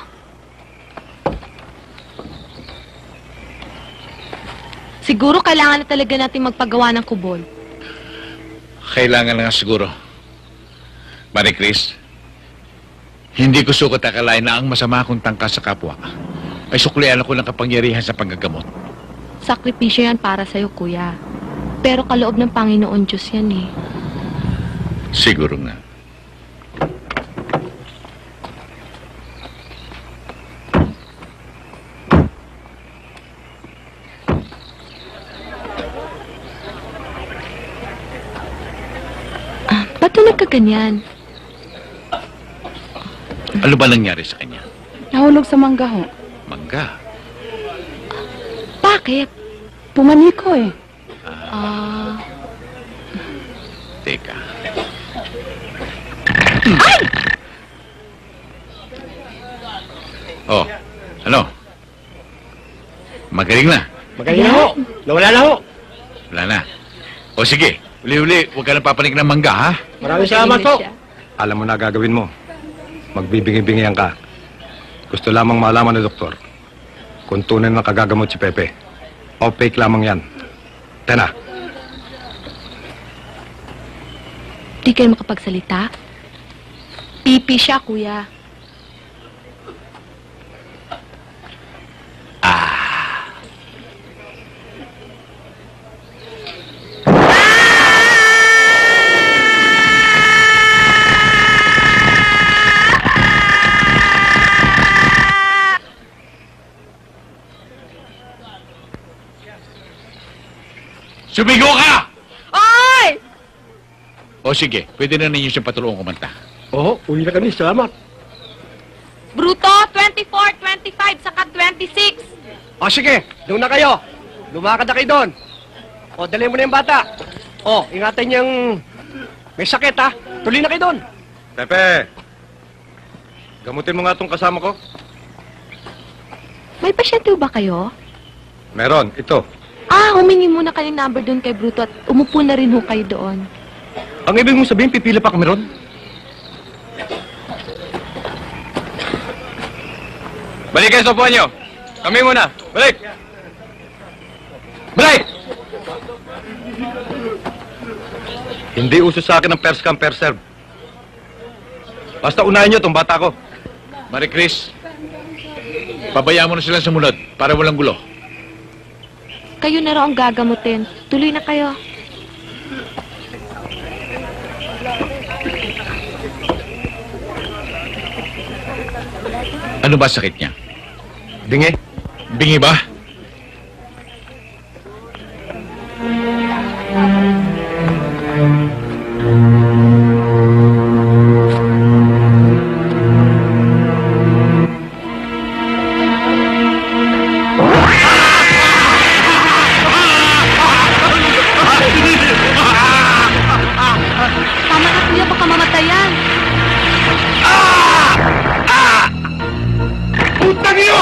Siguro kailangan na talaga natin magpagawa ng kubol. Kailangan na nga siguro. Marie Chris, hindi ko sukat akalain na ang masama kong tangka sa kapwa ay suklian ako ng kapangyarihan sa paggagamot. Sakripisyo yan para sa'yo, kuya. Pero kaloob ng Panginoon Diyos yan eh. Siguro nga. Ah, ba't ito nagkaganyan? Ano ba nangyari sa kanya? Nahulog sa mangga ho. Mangga? Bakit? Pumaniko eh. Ah... Teka. Ay! Oh, ano? Magaling na. Magaling na ho. Nawala na ho. Wala na. O sige, uli-uli, huwag ka na papanik ng mangga, ha? Maraming salamat ho. Alam mo na gagawin mo. Magbibingi-bingihan ka. Gusto lamang malaman ng doktor kung tunay na kagagamot si Pepe. O fake lamang yan. Tena. Di kayo makapagsalita? Pipi siya, kuya. Sumigo ka! Ay! O sige, pwede na ninyo siyang patulungan kumanta. Oo, uwi na kami. Salamat. Bruto, twenty-four, twenty-five, saka twenty-six. O sige, doon na kayo. Lumakad na kayo doon. O, dalhin mo na yung bata. O, ingatan niyang may sakit ha. Tuloy na kayo doon. Pepe! Gamutin mo nga itong kasama ko. May pasyente ba kayo? Meron, ito. Ah, humingi muna kayong number doon kay Bruto at umupo na rin ho kayo doon. Ang ibig mong sabihin, pipila pa kami ron? Balik kayo sa upuan nyo. Kami muna. Balik! Balik! Hindi uso sa akin ang pers come, pers serve. Basta unahin nyo itong bata ko. Marie Chris, pabayaan mo na sila sumunod para walang gulo. Kayo na raw ang gagamutin. Tuloy na kayo. Ano ba sakit niya? Bingi. Bingi ba? Tama na kuya, baka mamatayan. Putang iyo!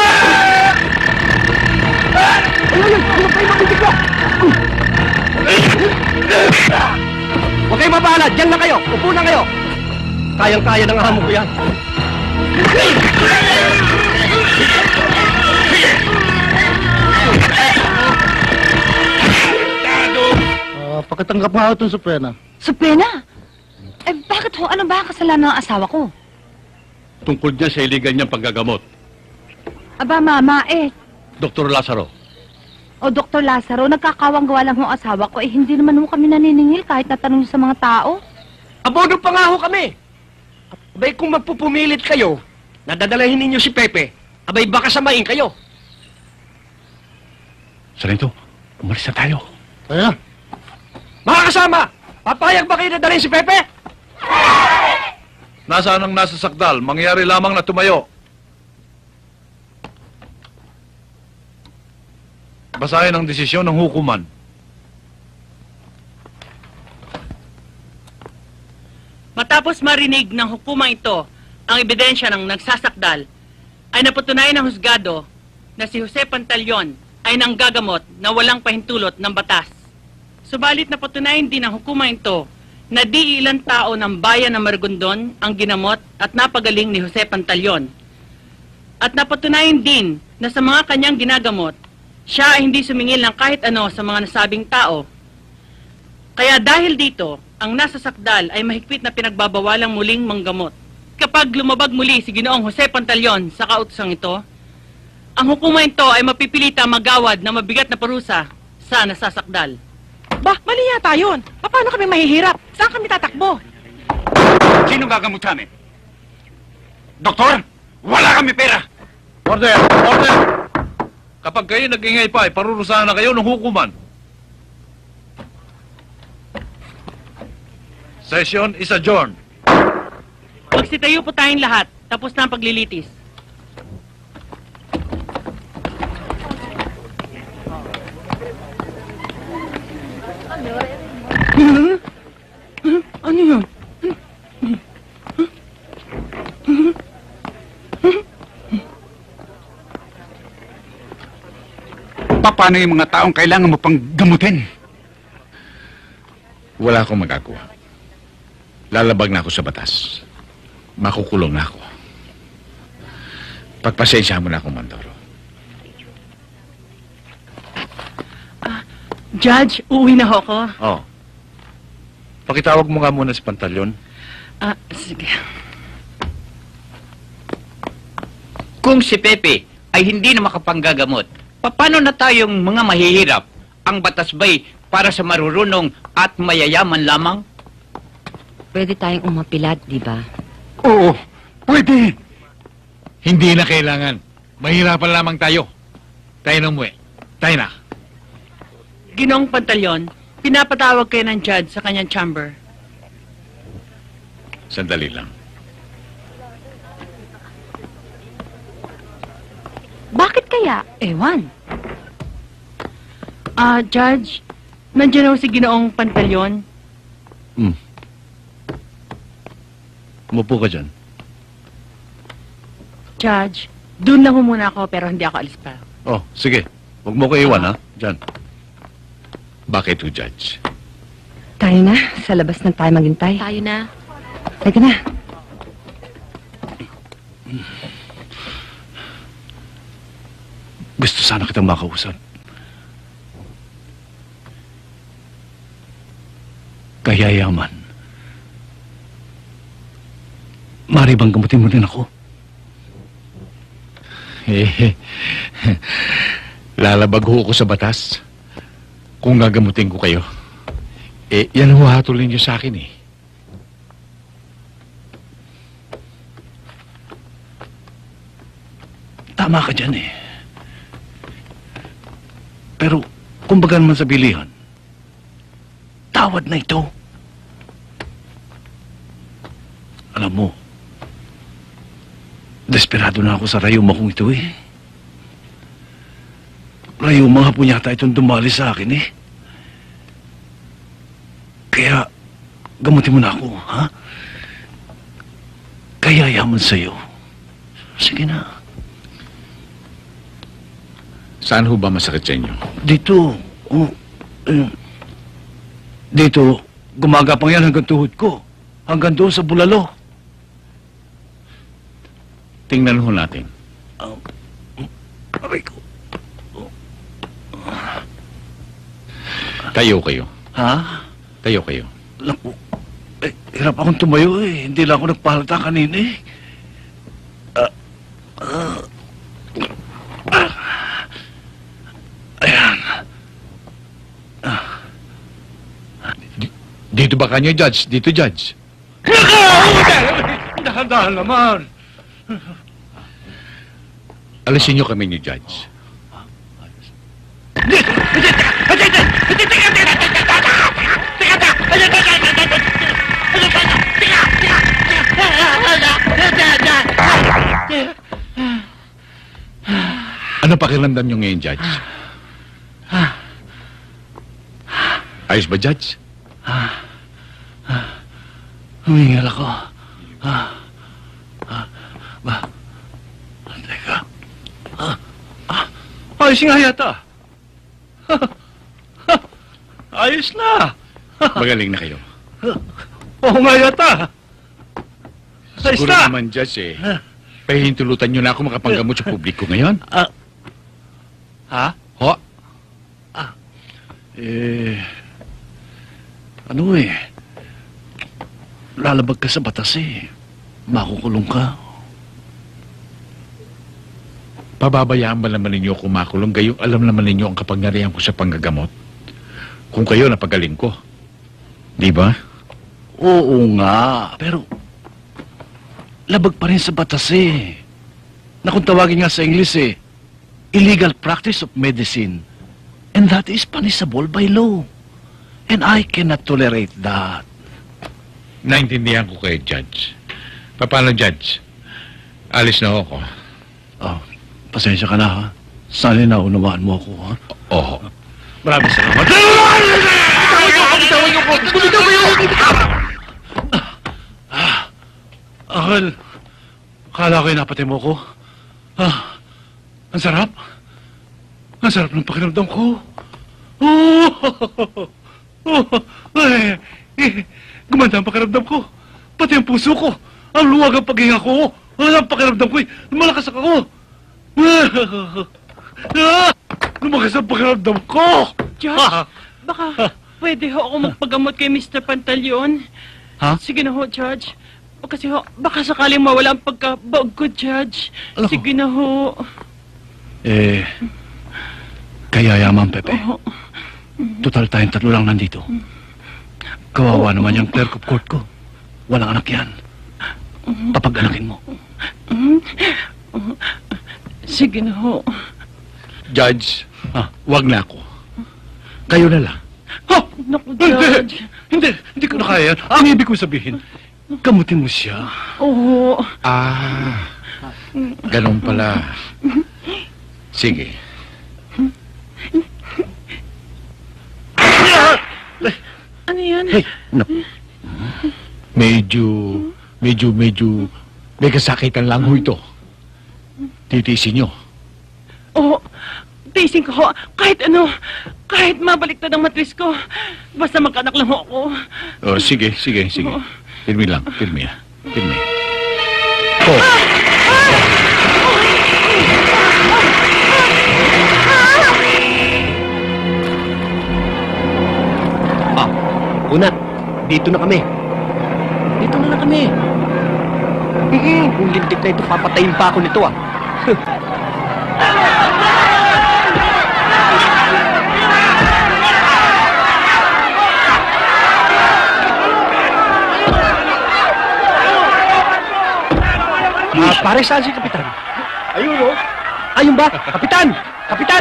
Huwag kayo mabahala. Diyan na kayo. Upo na kayo. Kayang-kaya ng amo ko yan. Ah, pakitanggap nga ako itong supena. Supena? Eh, bakit ho? Ano ba ang kasalanan ng asawa ko? Tungkol niya sa iligan niyang paggagamot. Aba, mama, eh. Doktor Lazaro. O, Doktor Lazaro, nagkakawang gawa lang ho ang asawa ko. Eh, hindi naman ho kami naniningil kahit natanong niyo sa mga tao. Abono pa nga ho kami. Abay, kung magpupumilit kayo, nadadalahin ninyo si Pepe, abay baka samain kayo. Sarento, umalis na tayo. Kaya? Mga kasama, papayag ba kayo na dalhin si Pepe? Nasaan ang nasa sakdal? Mangyari lamang na tumayo. Basahin ang desisyon ng hukuman. Matapos marinig ng hukumang ito ang ebidensya ng nagsasakdal, ay napatunayan ng husgado na si Jose Pantaleon ay nanggagamot na walang pahintulot ng batas. Subalit napatunayan din ng hukumang ito na di ilang tao ng bayan ng Maragondon ang ginamot at napagaling ni Jose Pantaleon. At napatunayan din na sa mga kanyang ginagamot, siya ay hindi sumingil ng kahit ano sa mga nasabing tao. Kaya dahil dito, ang nasa sakdal ay mahigpit na pinagbabawalang muling manggamot. Kapag lumabag muli si Ginoong Jose Pantaleon sa kautosang ito, ang hukumang ito ay mapipilita magawad na mabigat na parusa sa nasasakdal. Ba, mali yata yun. Paano kami mahihirap? Saan kami tatakbo? Sino gagamot sa amin? Doktor, wala kami pera. Order! Order! Kapag kayo nag-ingay pa, parurusahan na kayo ng hukuman. Session is adjourned. Magsitayo po tayong lahat, tapos na ang paglilitis. Ano yun? Paano yung mga taong kailangan mo pang gamutin? Wala akong magagawa. Lalabag na ako sa batas. Makukulong na ako. Pagpasensya mo na ako, Mandoro. Judge, uuwi na ho ako. Oh. Pakitawag mo nga muna si Pantaleon. Ah, sige. Kung si Pepe ay hindi na makapanggagamot, paano na tayong mga mahihirap? Ang batas ba'y para sa marurunong at mayayaman lamang? Pwede tayong umapilat, di ba? Oo, pwede. Hindi na kailangan. Mahirapan lamang tayo. Tayo na umuwi. Tayo na. Ginoong Pantaleon, pinapatawag kayo ng judge sa kanyang chamber. Sandali lang. Bakit kaya? Ewan. Ah, Judge, nandiyan ho si Ginoong Pantaleon. Hmm. Umupo ka dyan. Judge, doon lang ho muna ako pero hindi ako alis pa. Oh, sige. Huwag mo ko iwan, ha? Dyan. Bakit ho, Judge? Tayo na. Sa labas na tayo maghintay. Tayo na. Teka na. Gusto sana kitang makausap. Kaya yaman. Mari bang gamutin mo din ako? Eh, lalabag ho ako sa batas. Kung gagamutin ko kayo. Eh, yan ho hatulin niyo sa akin eh. Tama ka dyan eh. Pero, kumbaga naman sa bilihan, tawad na ito. Alam mo, desperado na ako sa rayuma kong ito eh. Rayuma nga po yata itong dumali sa akin eh. Kaya, gamutin mo na ako, ha? Kaya yaman sa'yo. Sige na. Saan ho ba masakit sa inyo? Dito, oh, eh, dito, gumagapang yan hanggang tuhod ko. Hanggang doon sa bulalo. Tingnan ho natin. Um, aray ko. Tayo kayo. Ha? Tayo kayo. Naku, eh, hirap akong tumayo eh. Hindi lang ako nagpahalata kanina eh. Ah, ah, ah. Ayan. Ah. Dito ba kanyo, Judge? Dito, Judge. Dahan-dahan naman. Alisin niyo kami ni Judge. Ano pakiramdam niyo ngayon, Judge? Ayos ba, Judge? Humingal ako. Ah. Ah. Ba? Teka. Ah. Ah. Ayos nga yata. Ayos na. Magaling na kayo. Oo nga yata. Ayos Siguro na. naman, Judge, eh. Pahihintulutan niyo na ako makapanggamot sa publiko ngayon. Ah. Ha? Ho? Ah. Eh... Ano eh? Lalabag ka sa batas eh. Makukulong ka. Pababayaan ba naman ninyo kung makulong? Gayo, alam naman ninyo ang kapangyarihan ko sa panggagamot. Kung kayo napagaling ko. Di ba? Oo nga, pero labag pa rin sa batas eh. Na kung tawagin nga sa English eh, illegal practice of medicine. And that is punishable by law. And I cannot tolerate that. Naintindihan ko kayo, Judge. Paano, Judge? Alis na ako. Oh, pasensya ka na, ha? Sana naunawaan mo ako, ha? Oo. Maraming salamat. Ah, Akal, akala ko yung napatay mo ko. Ah, ang sarap. Ang sarap ng pakiramdam ko. Oh, oh, ay, eh, gumanda ang pakiramdam ko. Pati ang puso ko. Ang luwag ang paghinga ko. Ang pakiramdam ko eh. Malakas ako. Ah, lumakas ang pakiramdam ko. Judge, baka pwede ho ako magpagamot kay Mister Pantaleon. Ha? Sige na ho, Judge. O kasi ho, baka sakaling mawala ang pagkabaog ko, Judge. Ano? Sige na ho. Eh, kaya yaman, Pepe. Total tayong tatlo lang nandito. Kawawa naman yung clerk of court ko. Walang anak yan. Papag-anakin mo. Sige na ho. Judge, ah, wag na ako. Kayo na lang. Ha? Naku, Hindi! Judge. Hindi! Hindi ko na kaya yan. Ang ibig ko sabihin, gamutin mo siya. Oo. Ah, ganun pala. Sige. Ano yan? Hey, no. Medyo, medyo, medyo, may kasakitan lang ho ito. Titiisin nyo. Oo. Tiisin ko ho. Kahit ano. Kahit mabaliktad ang matris ko. Basta magkanak lang ho ako. Oh, sige, sige, sige. Oo. Pirmi lang, pirmi ah. Pirmi. Oh. Ah, Unat, dito na kami. Dito na na kami. Mm-mm, kung lintik na ito, papatayin pa ako nito ah. Ah, pare, saan si Kapitan? Ayun, oh. Ayun ba? Kapitan! Kapitan!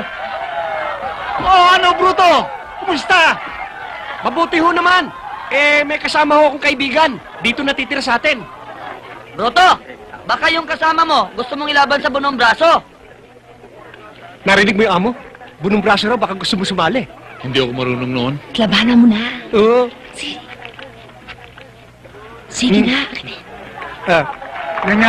Oh, ano, Bruto? Kumusta? Mabuti ho naman. Eh, may kasama ho akong kaibigan. Dito natitira sa atin. Broto, baka yung kasama mo gusto mong ilaban sa bunong braso. Narinig mo yung amo? Bunong braso raw, baka gusto mo sumali. Hindi ako marunong noon. Labanan mo na. Oo. Sige. Sige Hmm. na. Ah, Nga nga.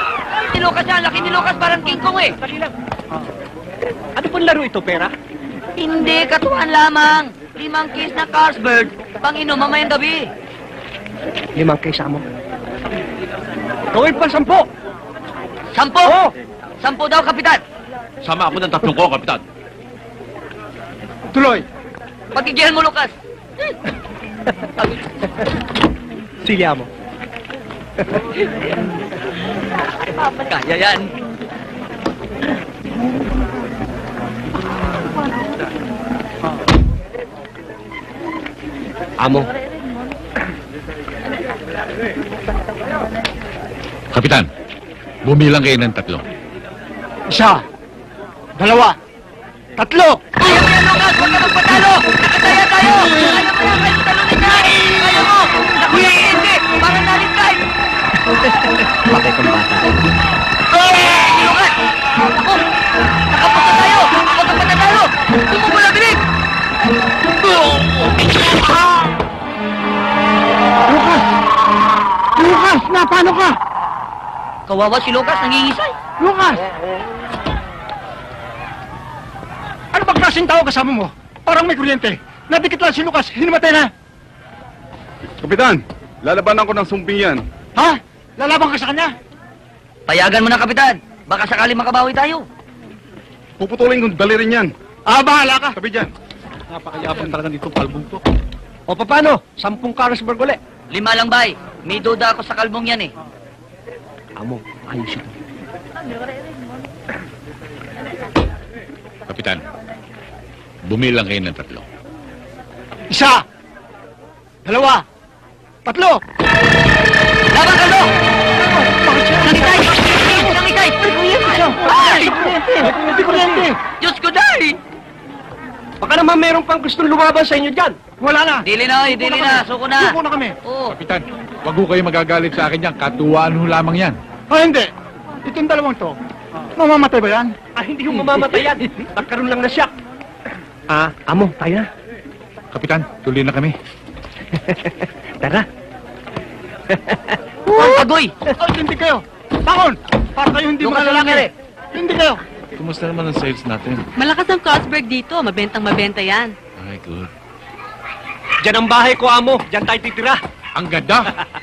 Ni Lucas yan, laki ni Lucas, parang King Kong eh. Dali lang. Ano pong laro ito, pera? Hindi, katuan lamang. Limang case na Carlsberg. Panginom mamayang gabi. Limang case, amo. Gawin pa sampo! Sampo! Oo! Sampo daw, Kapitan. Sama ako ng tatlong ko, Kapitan. Tuloy! Pagigihan mo, Lucas. Sige, amo. Kaya yan. Amo. Kapitan, bumilang kayo ng tatlo. Isa. Dalawa. Tatlo! Kaya mo yan, Lucas! Huwag ka magpatalo! Kaya tayo! Kaya mo yan! Kaya talunin niya! Kaya mo! Nakuya hindi! Parang nalintay! Bakit kang bata? Lucas! Ako! Nakapunta tayo! Huwag kang patatalo! Tumumula, bilis! Lucas! Lucas! Na, paano ka? Kawawa si Lucas, nangingisay. Lucas! Ano ba klaseng tao kasama mo? Parang may kuryente. Nadikit lang si Lucas, hinimatay na. Kapitan, lalabanan ko ng sumping yan. Ha? Lalaban ka sa kanya? Payagan mo na, Kapitan. Baka sakali makabawi tayo. Puputulin kong dalirin yan. Ah, bahala ka. Sabi dyan. Napakayabang talaga dito, palbong to. O, paano? Sampung Carlsberg uli. Lima lang, bay. May duda ako sa kalbong yan eh. Amo, ayos ito. Kapitan, bumilang kayo ng tatlo. Isa! Dalawa! Tatlo! Laban ka, no! Nangitay! Nangitay! Ay! Hindi kuryente! Diyos ko, day! Baka naman meron pang gustong lumaban sa inyo dyan. Wala na. Dili na, oy, dili na. Suko na. Suko na kami. Oo. Kapitan, wag ho kayo magagalit sa akin yan. Katuwaan ho lamang yan. Ah, hindi. Itong dalawang to, mamamatay ba yan? Ah, hindi yung mamamatay yan. Nagkaroon lang na siya. Ah, amo, tayo na. Kapitan, tuloy na kami. Tara. Ang agoy! Oh, hindi kayo. Bangon! Para kayo hindi Lucas, mga lalaki. nangyari? Hindi kayo. Kumusta naman ang sales natin? Malakas ang Carlsberg dito. Mabentang mabenta yan. Ay, good. Diyan ang bahay ko, amo. Diyan tayo titira. Ang ganda!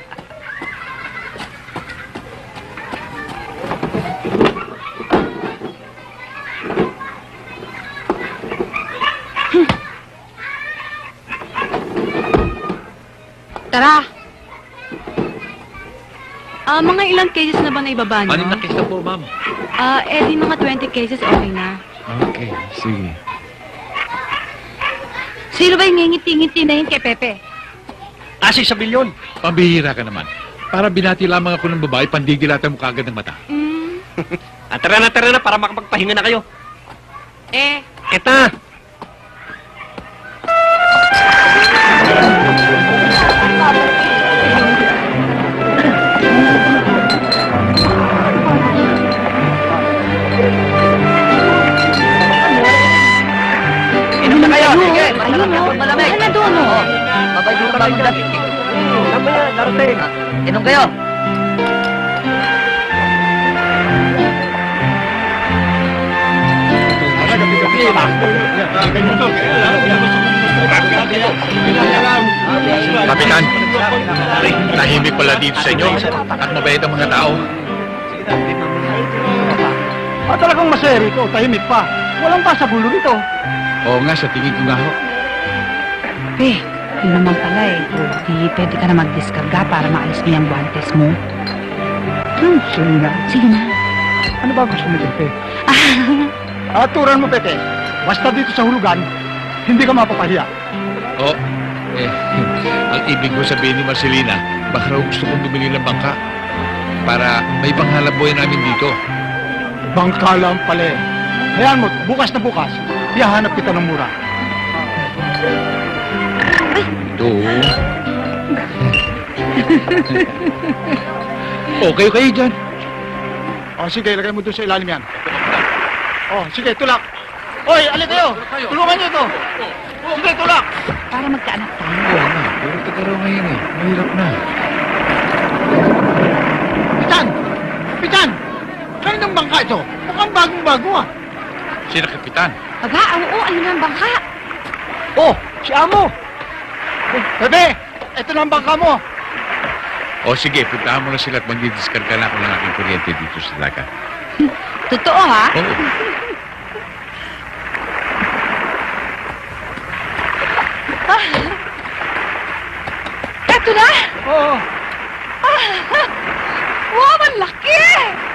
Tara! Ah, mga ilang cases na ba na ibaba nyo? Anim na case na po, ma'am. Ah, eh di mga twenty cases okay na. Okay, sige. Sino ba yung ngingiti-ngiti na yun kay Pepe? Kasi sa bilyon. Pambihira ka naman. Para binati lamang ako ng babae, pandigilatan mo kagad ng mata. Mm. Ah, tara na, tara na, para makapagpahinga na kayo. Eh, Eta! Inom na kayo. Sige, malamig na po malamig. Ano doon, o? Babay doon bago dating. Mamaya, darating. Inom kayo. Kapitan, tahimik pala dito sa inyo at mabait ang mga tao. Ah, talagang masaya rito. Tahimik pa. Walang pa sa bulo rito. Oo nga, sa tingin ko nga ho. Pe, yun naman pala eh. Di pwede ka na mag-discarga para maalis mo yung guantes mo. Hmm, sige na. Sige na. Ano ba gusto mo, Pepe? Ah, turan mo, Pepe. Basta dito sa hulugan, hindi ka mapapahiya. Oo. Eh, ang ibig ko sabihin ni Marcelina, baka raw gusto kong bumili ng bangka para may panghalap buhay namin dito. Bangka lang pala eh. Hayaan mo, bukas na bukas, ihahanap kita ng mura. Ito. Okay kayo dyan. O, sige, ilagay mo doon sa ilalim yan. O, sige, tulak. Oy, alin kayo. Tulungan niyo ito. Sige, tulak. Para magkaanak tayo. Oo nga, pero taga raw ngayon eh. Mahirap na. Pitan! Pitan! Kaninang bangka ito? Mukhang bagong-bago ah. Sino kapitan? Aga, oo, ayun ang bangka. Oh, si Amo! Bebe, ito na ang bangka mo. O sige, puntahan mo na sila at magdidiskarga na ako ng aking kuryente dito sa dagat. Totoo, ha? Oo. Ah. Eto na? Oo. Ah. Wow, ang laki!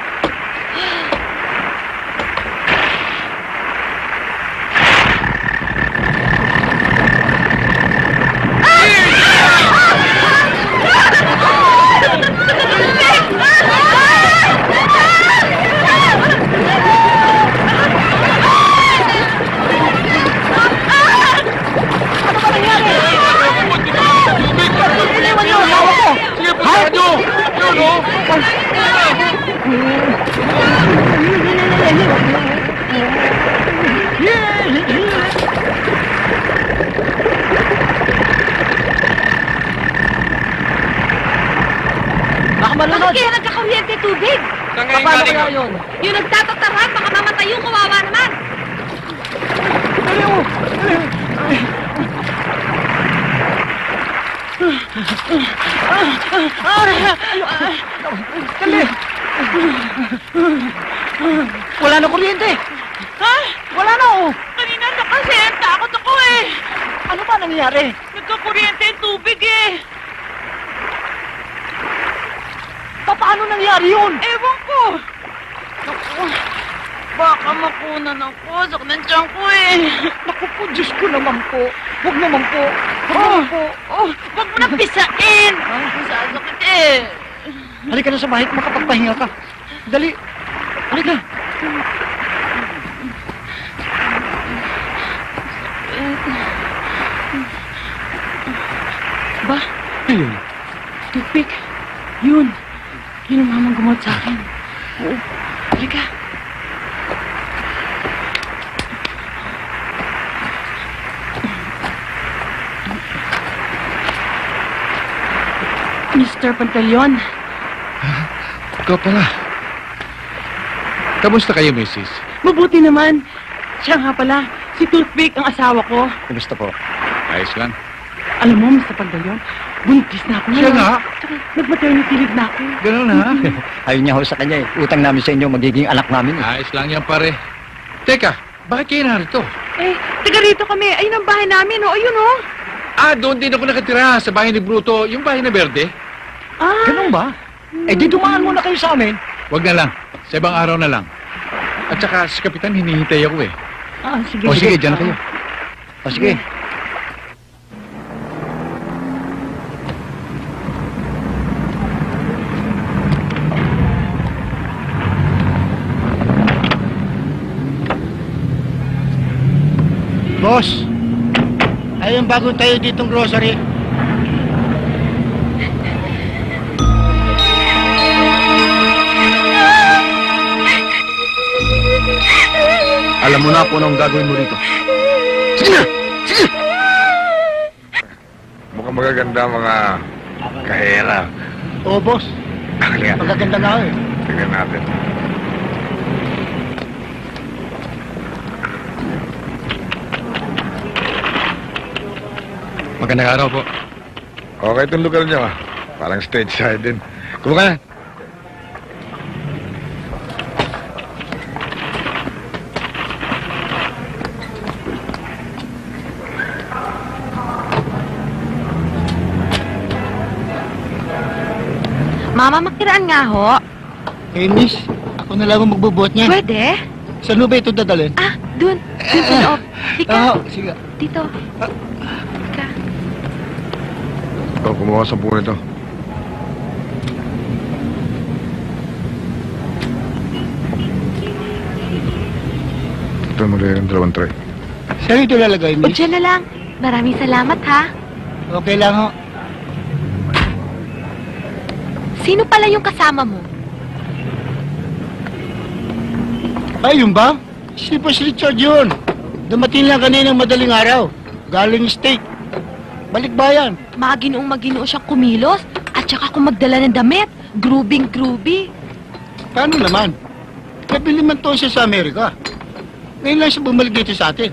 Bakit kaya nagkakaryente tubig? Saan ngayon galing kaya yun? Yung nagtatatarhan, baka mamatay yung kawawa naman. Dali! Wala na kuryente! Ha? Wala na, oh! Kanina na kasi, takot ako eh. Ano ba nangyayari? Nagkakuryente yung tubig eh. Pa- Paano nangyari yun? Ewan ko. Naku, baka makunan ako. Sak ng tiyan ko eh. Naku po, Diyos ko naman po. Huwag naman po. Huwag Oh, naman po. oh, wag mo na pisain. Ang sasakit eh. Halika na sa bahay, makapagpahinga ka. Dali. Halika. Ba? Ayun. Toothpick. Yun. Yun ang mamang gumot sa akin. Oo. Halika. Mister Pantaleon. Ikaw pala. Kamusta kayo, Missus? Mabuti naman. Siya nga pala, si Toothpick ang asawa ko. Kumusta po? Ayos lang. Alam mo, Mister Pantaleon, buntis na ako Siya ngayon. nga? Tsaka, nag-maternity leave na ako. Ganun ha? Ayun niya ho sa kanya eh. Utang namin sa inyo, magiging anak namin eh. Ayos lang yan, pare. Teka, bakit kayo narito? Eh, taga rito kami. Ayun ang bahay namin, oh. Ayun, oh. Ah, doon din ako nakatira, sa bahay ni Bruto, yung bahay na berde. Ah. Ganun ba? Eh di dumaan muna kayo sa amin. Wag na lang, sa ibang araw na lang. At saka si Kapitan, hinihintay ako eh. Ah, sige, O sige, dyan na kayo. O sige. Boss, ayun bago tayo ditong grocery. Alam mo na po anong gagawin mo rito. Sige na! Sige! Mukhang magaganda mga kahera. Oo, boss. Halika. Magaganda nga eh. Tingnan natin. Magandang araw po. Okay itong lugar niyo ah. Parang stage side din. Kumuha ka na. Mama, magkiraan nga ho. Hey, miss. Ako na lang ang magbubuhat niya. Pwede? Saan mo ba ito dadalhin? Ah, dun. Dun sa loob. Dika. Ah, sige. Dito. Ikaw, kumuha sa puno ito. Ito mo rin ang dalawang tray. Saan ito lalagay, O, miss? dyan na lang. Maraming salamat, ha? Okay lang ho. Sino pala yung kasama mo? Ay, yun ba? Si Boss Richard yun. Dumating lang kanina madaling araw. Galing steak. Balik bayan. Maginoong maginoo siyang kumilos at saka kung magdala ng damit. Grooving groovy. Paano naman? Nabili man to siya sa Amerika. Ngayon lang siya bumalik dito sa atin.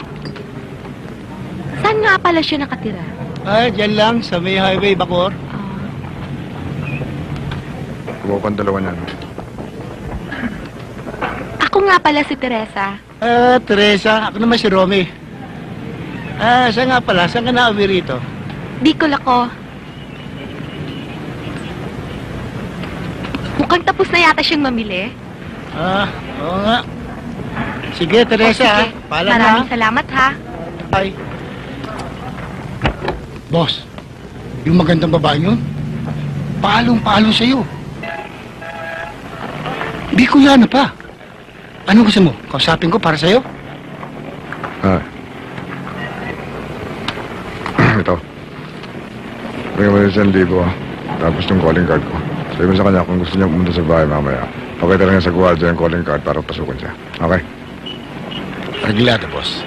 Saan nga pala siya nakatira? Ah, dyan lang, sa may highway, Bacoor. Kuha ko ang dalawa niyan. Ako nga pala si Teresa. Ah, Teresa. Ako naman si Romy. Ah, saan nga pala? Saan ka na-uwi rito? Bicol ako. Mukhang tapos na yata siyang mamili. Ah, oo nga. Sige, Teresa. O, sige. ah. Paalam na. Maraming salamat, ha? Bye. Boss, yung magandang babae yun, palong-palong sa'yo. Bicolana pa. Ano gusto mo? Kausapin ko para sa'yo? Ah. Ito. Bigyan mo rin sa libo, ah. Tapos yung calling card ko. Sabi mo sa kanya kung gusto niya pumunta sa bahay mamaya. Okay talaga sa guardia yung calling card para pasukan siya. Okay? Regulado, boss.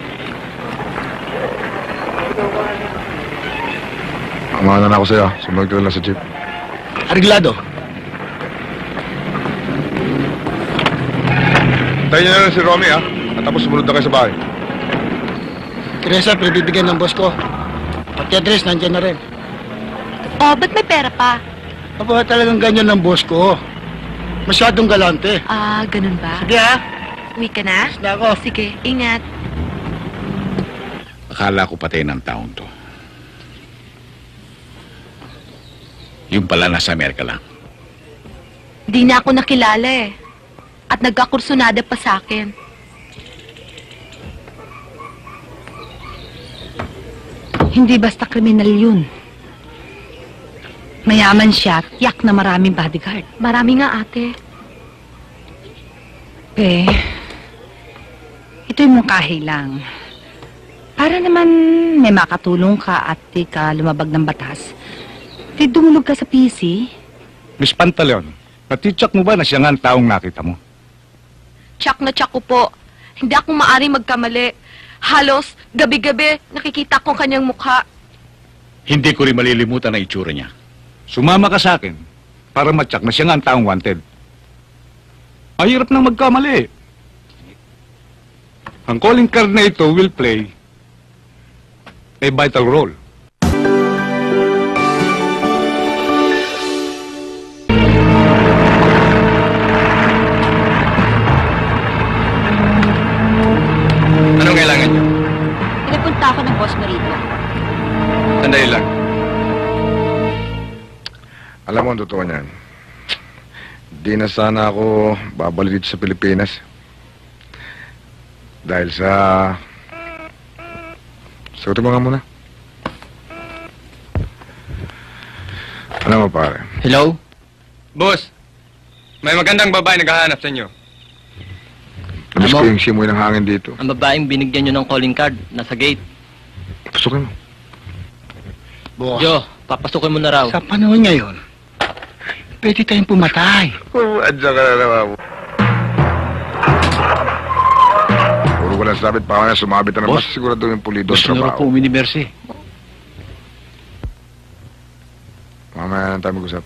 Amahan na ako sa'yo. Sumunod ka na lang sa jeep. Arreglado. Tayo niyo na lang si Romy, ah. At tapos sumunod na kayo sa bahay. Teresa, pinibigyan ng boss ko. Pati address, nandyan na rin. Oh, ba't may pera pa? Aba, talagang ganyan ng boss ko. Masyadong galante. Ah, ganun ba? Sige, ha? Uwi ka na? Na ako. Sige, ingat. Akala ko patay ng taong to. Yung pala nasa Amerika lang. Di na ako nakilala eh. At nagkakursunada pa sa akin. Hindi basta kriminal yun. Mayaman siya, tiyak na maraming bodyguard. Marami nga, ate. Eh, ito'y mungkahi lang. Para naman may makatulong ka at di ka lumabag ng batas. Di dumulog ka sa P C. Miss Pantaleon, natitsak mo ba na siya nga ang taong nakita mo? Tsak na tsak ko po. Hindi ako maari magkamali. Halos, gabi-gabi, nakikita ko kanyang mukha. Hindi ko rin malilimutan ang itsura niya. Sumama ka sa akin para matyak na siya nga ang taong wanted. Mahirap nang magkamali. Ang calling card na ito will play a vital role. Anong kailangan niyo? Pinapunta ako ng boss mo rito. Sandali lang. Alam mo ang totoo niyan. Di na sana ako babalik dito sa Pilipinas. Dahil sa... Sagutin mo nga muna. Ano mo pare? Hello? Boss, may magandang babae naghahanap sa inyo. Namiss Ano? ko yung simoy ng hangin dito. Ang babaeng binigyan nyo ng calling card, nasa gate. Pasukin mo. Boss, Jo, papasukin mo na raw. sa panahon ngayon, pwede tayong pumatay. Adya ka na naman mo. Puro ko lang sabit pa kanya, sumabit na naman. Sigurado yung pulido Gusto sa nyo trabaho. po umini Mercy. Mamaya na tayo mag-usap.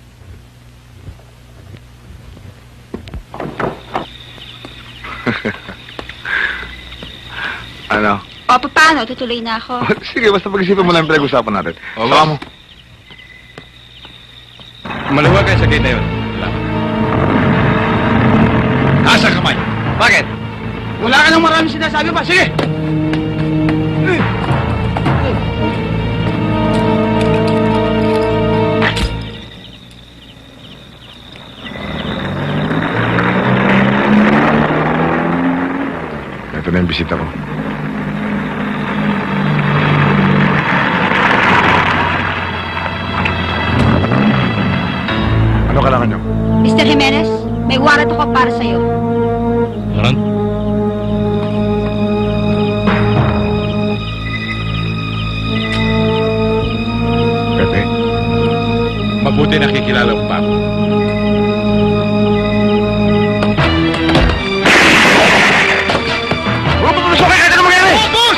Ano? O, paano? Tutuloy na ako. Sige, basta pag-isipan mo lang yung pinag-usapan natin. O, baka mo. Maluwag kayo sa gate na yun. Nasa kamay. Bakit? Wala ka nang maraming sinasabi pa. Sige! Ito na yung bisita ko. Ano kailangan nyo? mister Jimenez, may warrant ako para sa'yo. Warrant? Pepe, mabuti nakikilala mo pa ako. Huwag mo sa akin! Kahit ano mangyari! Boss!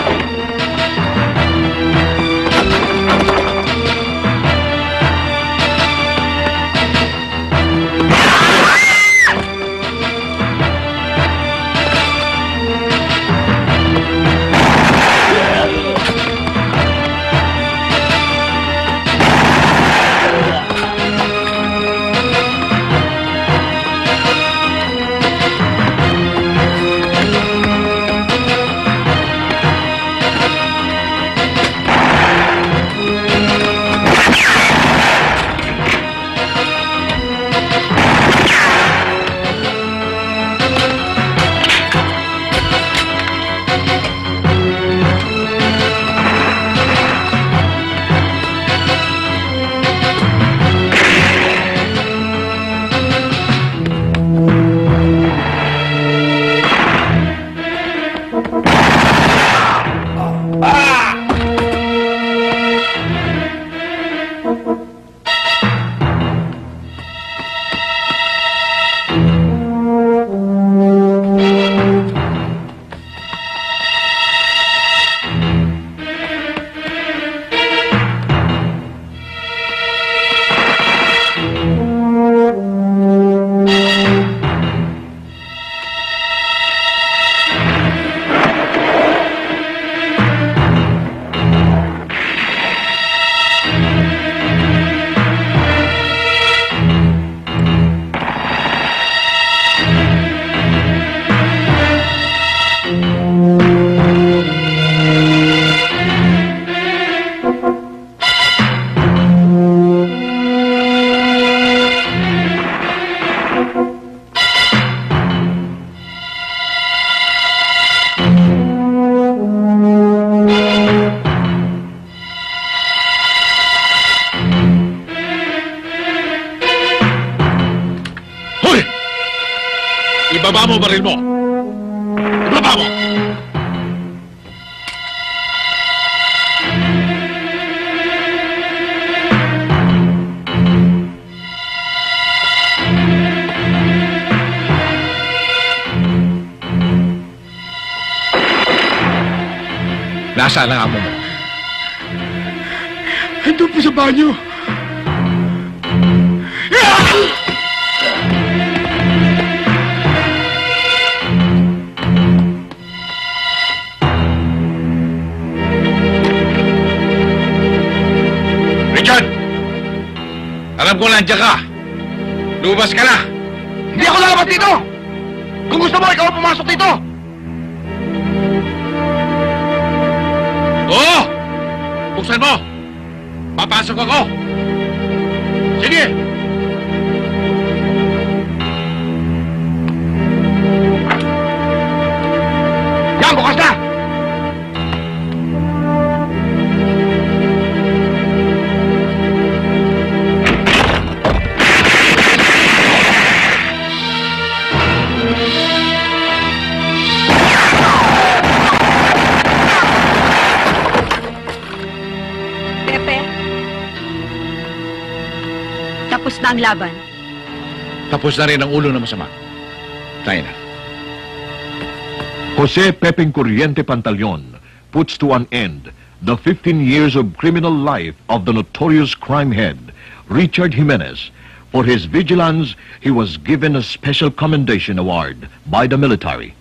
Ibaba mo baril mo! Ibaba mo! Nasaan ang amo mo? Ito po sa banyo. Richard! Alam ko nandiyan ka. Lumabas ka na. Hindi ako lalabas dito! Kung gusto mo, ikaw ang pumasok dito! Oo! Buksan mo! Papasok ako! Sige! Yan, bukas na! Tapos na ang laban. Tapos na rin ang ulo na masama. Tayo na. Jose Pepeng Corriente Pantaleon puts to an end the fifteen years of criminal life of the notorious crime head, Richard Jimenez. For his vigilance, he was given a special commendation award by the military.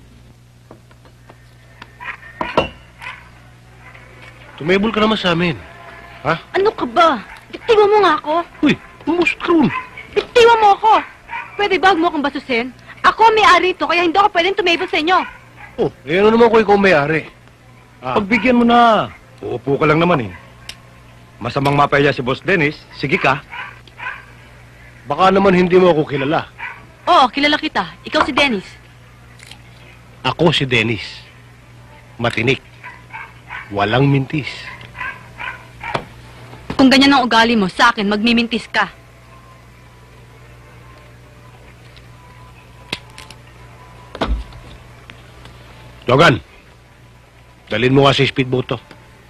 Tumebol ka naman sa amin. Ha? Ano ka ba? Biktima mo nga ako. Uy, umusot ka ron. Biktima mo ako. Pwede ba huwag mo akong basusin? Ako ang may-ari ito, kaya hindi ako pwedeng tumebol sa inyo. Oh, eh ano naman ko ikaw may-ari? Ah. Pagbigyan mo na. Uupo ka lang naman eh. Masamang mapaya si Boss Dennis. Sige ka. Baka naman hindi mo ako kilala. Oo, kilala kita. Ikaw si Dennis. Ako si Dennis. Matinik. Walang mintis. Kung ganyan ang ugali mo, sa akin, magmimintis ka. Logan, dalhin mo nga si speedboat to.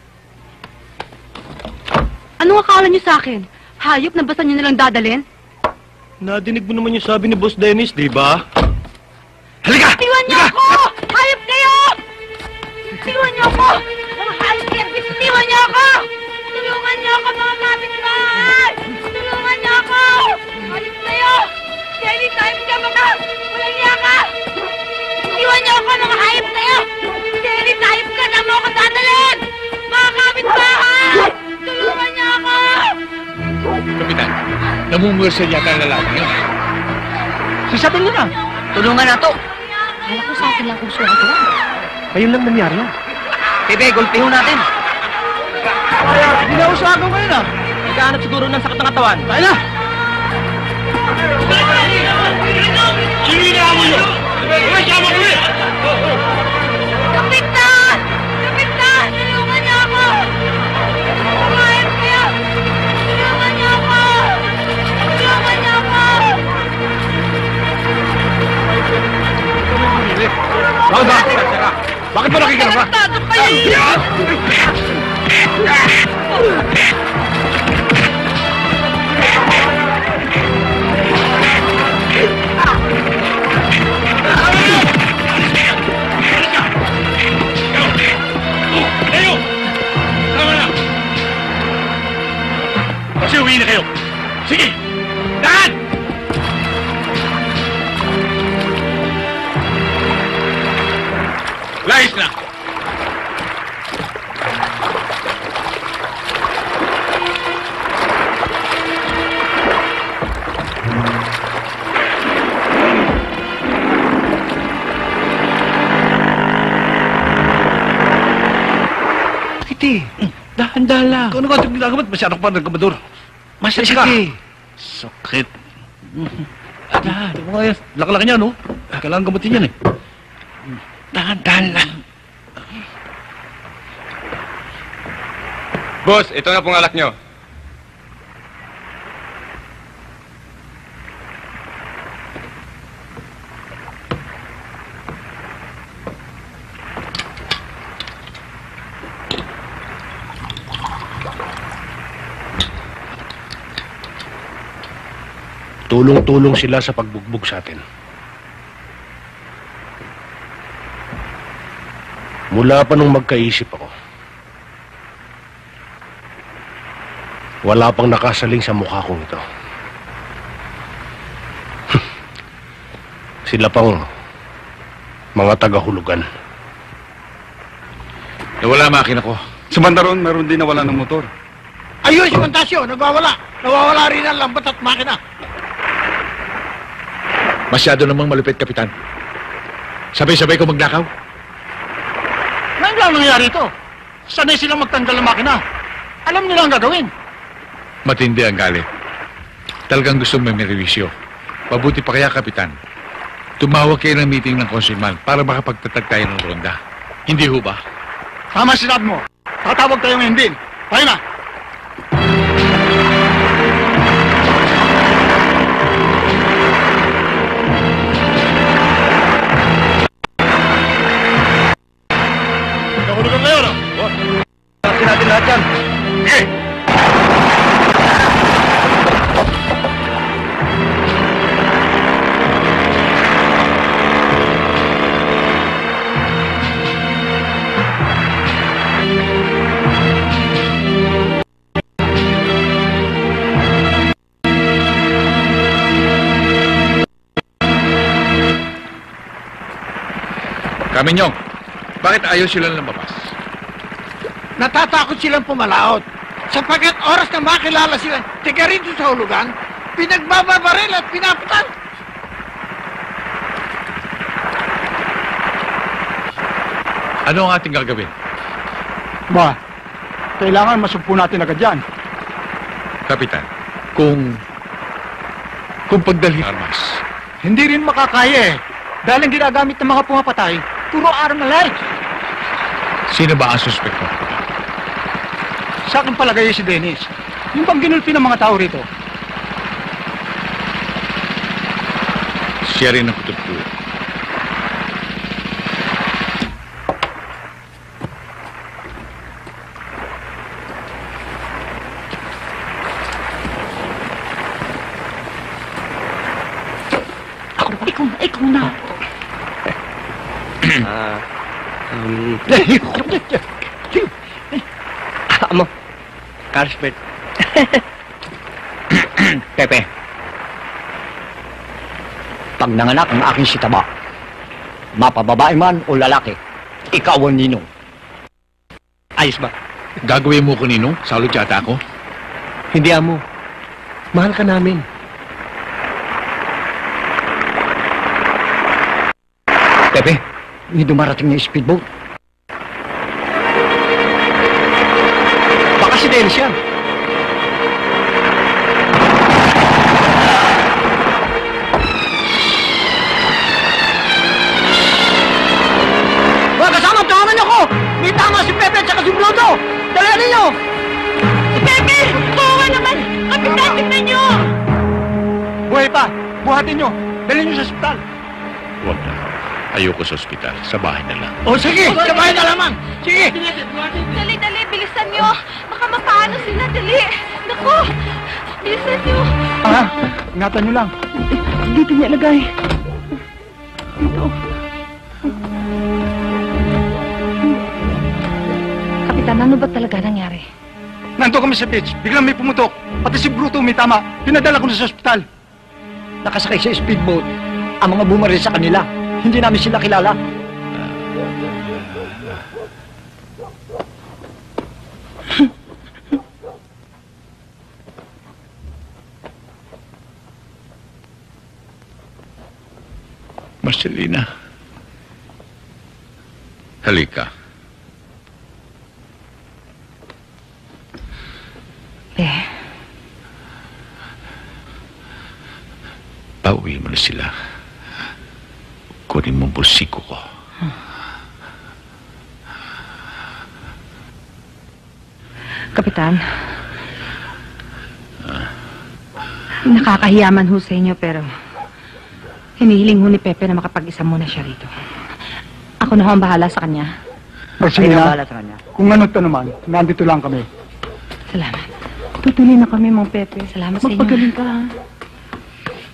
Anong akala niyo sa akin? Hayop na basta niyo nalang dadalhin? Nadinig mo naman yung sabi ni Boss Dennis, di ba? Halika! Bitiwan niyo ako! Hayop kayo! Bitiwan niyo ako! Mga hayop kayo! Bitiwan niyo ako! Tulungan niyo ako, mga kapitbahay! Tulungan niyo ako! Hayop kayo! Jenny, time ka mga! Walang niya ka! Bitiwan niyo ako, mga hayop kayo! Jenny, time ka na mo ako dadalhin! Mga kapitbahay! Tulungan niyo ako! Kapitan, namumulsa yata ang lalaki yun. Sasabihin mo na. Tulungan na to. Kala ko sa akin lang kung suha ko lang. Ayun lang nangyari yun. Bebe, gulpiho natin. Hindi na usagan ko yun ah. Nagkahanap siguro ng sakit ng katawan. Tayo na! Sige na mo yun! Sama ko eh! Kapitan! Kapitan! Tulungan niyo ako! Kumain kayo! Tulungan niyo ako! Tulungan niyo ako! Bakit ba? Bakit ba nakikinig ka? Tatok kayo! Kayo! Tama na! Kasi uwi na kayo. Sige! Lahat! Layas na! Kiti, dahan-dahan lang. Kung ano ka itong ginagawa, masyadong pa ng kamador. Masakit ka. Sakit. Dahan. Ito mga yan. Laki-laki niya, no? Kailangan gamutin yan eh. Dahan-dahan lang. Boss, ito na pong alak nyo. Tulong-tulong sila sa pagbugbog sa atin. Mula pa nung magkaisip ako, wala pang nakasaling sa mukha kong ito. Sila pang mga tagahulugan. Nawala ang makina ko. Sa Mandaron, meron din nawala ng motor. Ayun, si Montasio, nagwawala. Nawawala rin ang lambat at makina. Masyado namang malupit, Kapitan. Sabay-sabay ko magnakaw. Ngayon lang nangyari ito. Sanay silang magtanggal ng makina. Alam nila ang gagawin. Matindi ang galit. Talagang gusto may merewisyo. Mabuti pa kaya, Kapitan. Tumawag kayo ng meeting ng konsulman para makapagtatag tayo ng ronda. Hindi ho ba? Tama sinabi mo. Tatawag tayo ngayon din. Tayo na. Nahulugan kayo, no? Natin natin lahat yan. Sige! Kaminyong, bakit ayaw sila lumabas? Natatakot silang pumalaot. Sapagkat oras na makilala sila, tiga rito sa hulugan, pinagbababaril at pinapatay. Ano ang ating gagawin? Ba, kailangan masumpo natin agad yan. Kapitan, kung... kung pagdalhin armas, Hindi rin makakaya eh. Dahil ang ginagamit ng mga pumapatay, puro arm alike. sino ba ang suspekto? Sa akin palagay si Dennis. Yung bang ginulpi ng mga tao rito. Siya rin ang kututuro. Ikaw, ikaw na. Ah, um... Amo, Carlsbert. Pepe. Pag nanganak ang aking sitaba, mapababae man o lalaki, ikaw ang ninong. Ayos ba? Gagawin mo ko, Ninong? Salot yata ako? Hindi, Amo. Mahal ka namin. Pepe, may dumarating na speedboat. Baka si Dennis yan. Mga kasama, tulungan niyo ako! May tama si Pepe at saka si Bruto! Dala ninyo! Si Pepe! Kawawa naman! Kapitan, tignan niyo! Buhay pa! Buhatin niyo! Dalhin niyo sa ospital! Huwag na. Ayoko sa ospital. Sa bahay na lang. O sige! Sa bahay na lamang! Sige! Dali, dali, bilisan nyo. Baka mapaano sila, dali. Naku, bilisan nyo. Ah, ingatan niyo lang. Dito niya lagay. Dito. Kapitan, ano ba talaga nangyari? Nandito kami sa beach. Biglang may pumutok. Pati si Bruto may tama. Pinadala ko na sa ospital. Nakasakay sa speedboat. Ang mga bumaril sa kanila, hindi namin sila kilala. Marcelina. Halika. Eh, Pauwi mo na sila. Kunin mo ang bulsiko ko. Kapitan. Nakakahiyaman ho sa inyo pero hinihiling ho ni Pepe na makapag-isa muna siya rito. Ako na ho ang bahala sa kanya. Marcelina, kung ano't ano naman, nandito lang kami. Salamat. Tutuloy na kami, Mang Pepe. Salamat sa inyo. Magpagaling ka, ha?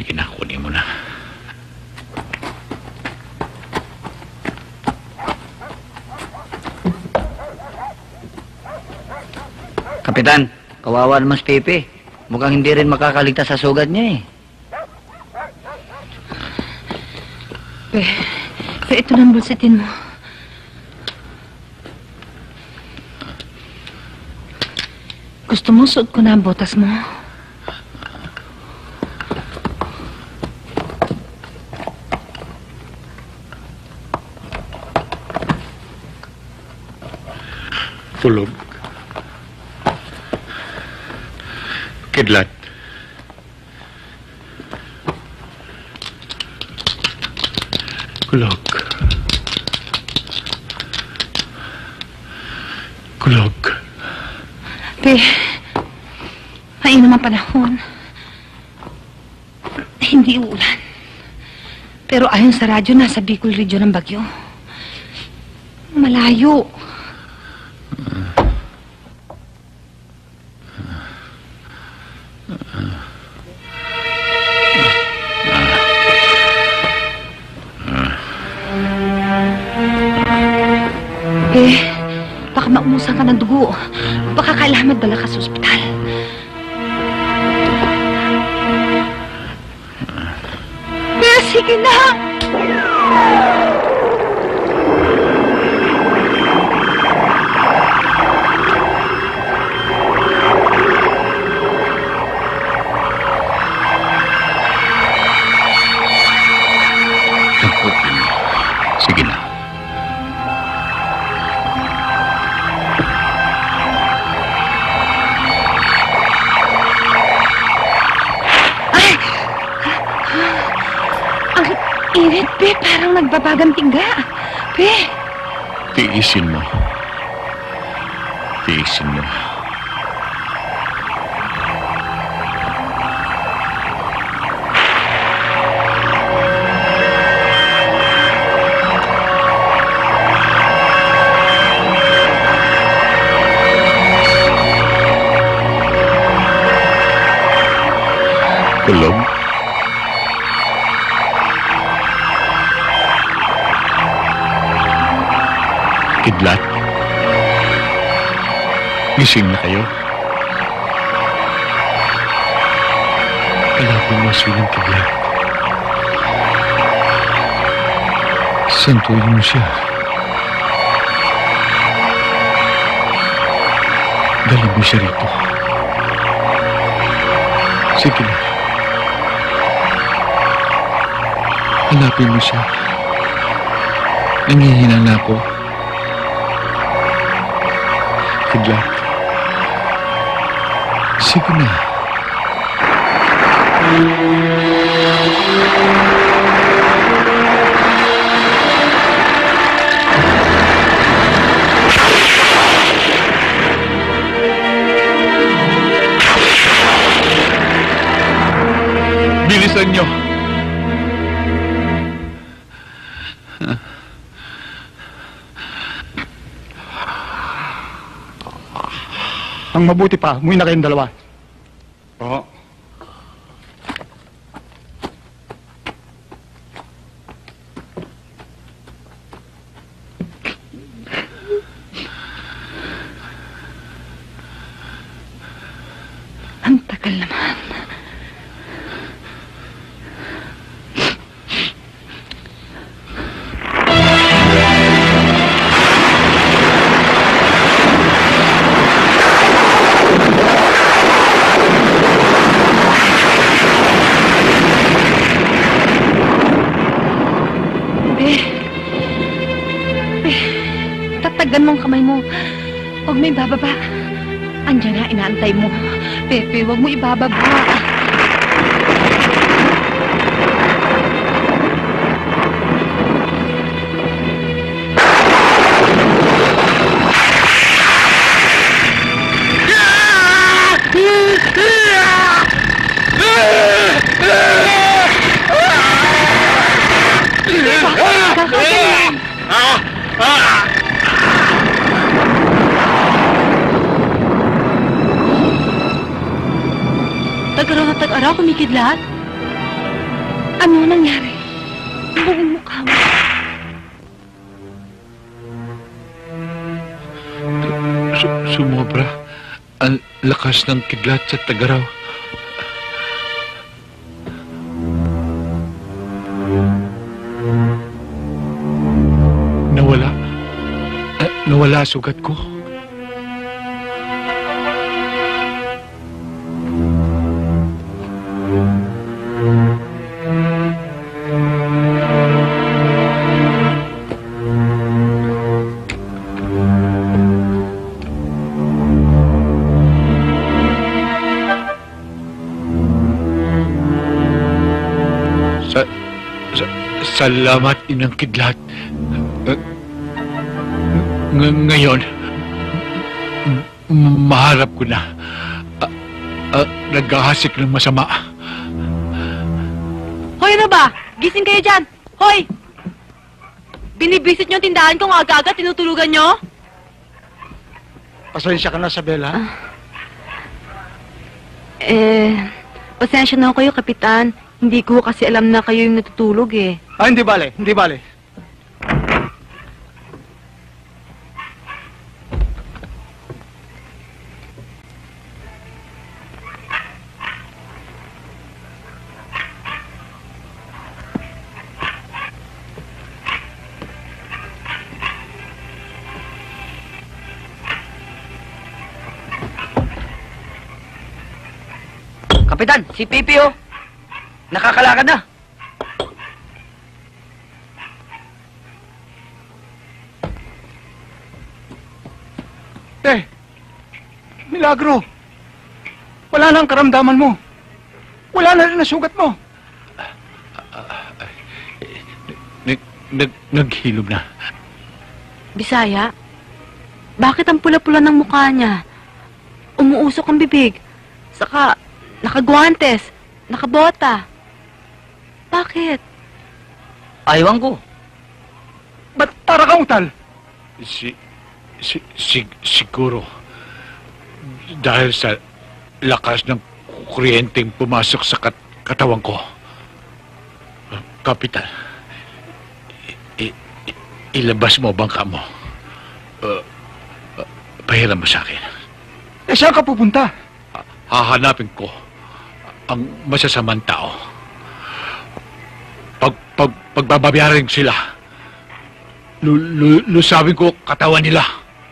Sige na, kunin mo na. Kapitan, kawawa naman si Pepe. Mukhang hindi rin makakaligtas sa sugat niya eh. Pe, pe, ito na ang bulsitin mo. Gusto mo suot ko na ang botas mo? Tulog. Kidlat. Kulog. Kulog. Pe, mainam ang panahon. Hindi uulan. Pero ayon sa radyo, nasa Bicol Region ng bagyo. Malayo. Eh, baka maumusan ka ng dugo. Baka kailangan magdala ka sa ospital. Eh, sige na! Sige na. Init, Pe. Parang nagbabagang tingga. Pe. Tiisin mo. Tiisin mo. Kulog. Kidlat. Gising na kayo. Hanapin mo silang Kidlat. Santuin mo siya. Dali mo siya rito. Sige na. Hanapin mo siya. Nangihina na ako. Kidlat. Sige na. Bilisan niyo. Ang mabuti pa, umuwi na kayong dalawa. Oo. Ang tagal naman. Tatagan mong kamay mo. Huwag mo ibababa. Andiyan na, inaantay mo. Pepe, huwag mo ibababa. Tag-araw na tag-araw, kumikidlat. Ano nangyari? Ang buong mukha mo. Su- sumobra. Ang lakas ng kidlat sa Tagaraw. Nawala. Uh, nawala sugat ko. Sa, sa, salamat, Inang Kidlat. Uh, ng- ngayon, m- maharap ko na. Uh, uh, naghahasik ng masama. Hoy, ano ba? Gising kayo dyan! Hoy! Binibisit nyo ang tindahan ko, aga-aga, tinutulugan nyo? Pasensya ka na, Sabela. Eh, pasensya na kayo, Kapitan. Hindi ko kasi alam na kayo yung natutulog eh. Ah, hindi bale, hindi bale. Kapitan, si Pipi oh. Nakakalakad na. Eh, milagro. Wala na ang karamdaman mo. Wala na rin ang sugat mo. Nag, nag, naghilom na. Bisaya, bakit ang pula-pula ng mukha niya? Umuusok ang bibig. Saka, nakagwantes, nakabota. Bakit? Aywan ko. Ba't tara kang utal? Si, si, si, siguro, dahil sa lakas ng kuryenteng pumasok sa kat katawan ko. Uh, Kapitan, i- i- ilabas mo ang bangka mo. Uh, uh, pahiram mo sa akin. Eh, saan ka pupunta? Hahanapin ko ang masasamang tao. Pag, pag, pagbabayaran sila, lu, lu, lusabin ko katawan nila.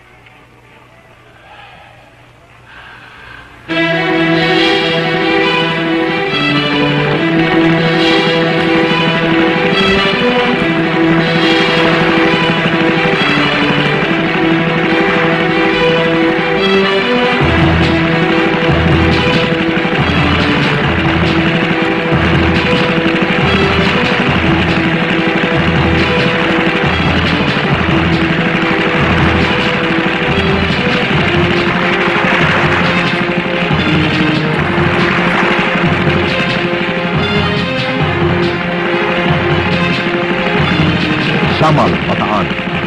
Samal, Bataan.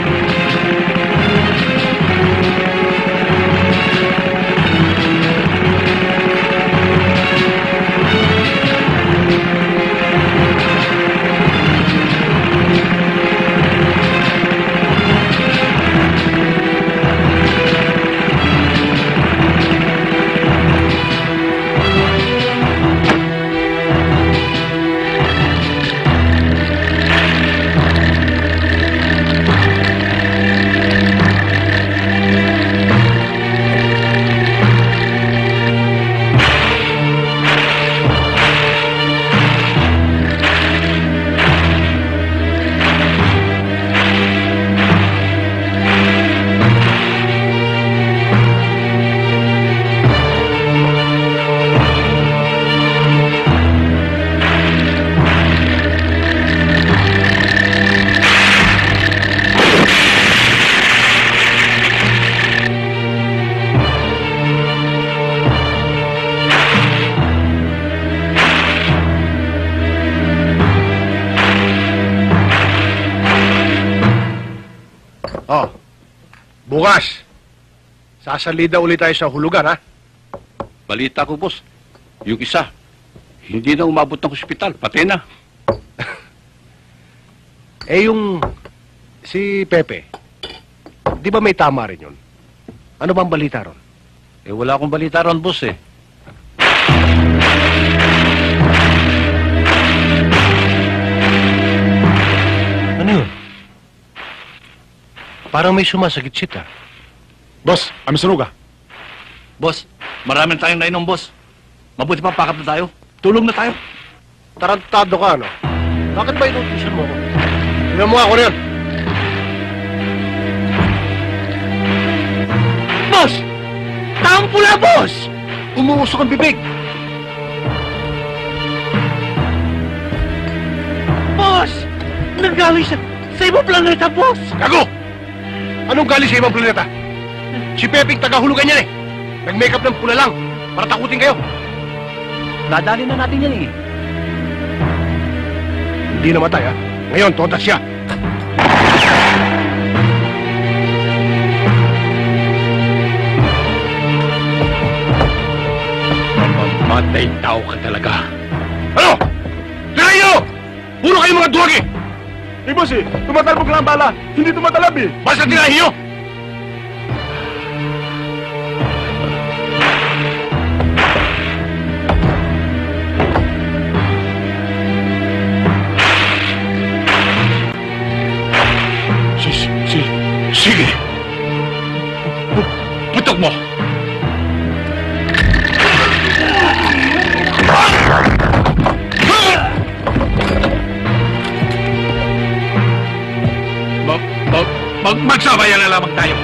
Oh, bukas, sasalida ulit tayo sa hulugan, ha? Balita ko, boss. Yung isa, hindi na umabot ng ospital. Pati na. Eh, yung si Pepe, di ba may tama rin yun? Ano bang balita ron? Eh, wala akong balita ron, boss eh. Ano yun? Parang may sumasagit-sit ah. Boss, kami sunuga. Boss, maraming tayong nainom, boss. Mabuti pa pakat na tayo. Tulong na tayo. Tarantado ka, ano? Bakit ba inutusan mo ako? Tingnan mo ako rin. Boss! Taong pula, boss! Umuusok ang bibig. Boss! Nagaling sa, sa ibang planeta, boss! Gago! Anong galing sa ibang planeta? Si Pepeng tagahulugan yan eh. Nag-makeup ng pula lang para takutin kayo. Nadali na natin yan eh. Hindi namatay ha. Ngayon, todas siya. Mamamatay tao ka talaga. Ano? Tirahin nyo! Puro kayo mga duwag eh! Eh, boss eh, tumatalbog lang ang bala. Hindi tumatalab eh. Basta tirahin nyo! Sige. Putok mo. Mag, mag, mag, magsabayan na lamang tayo.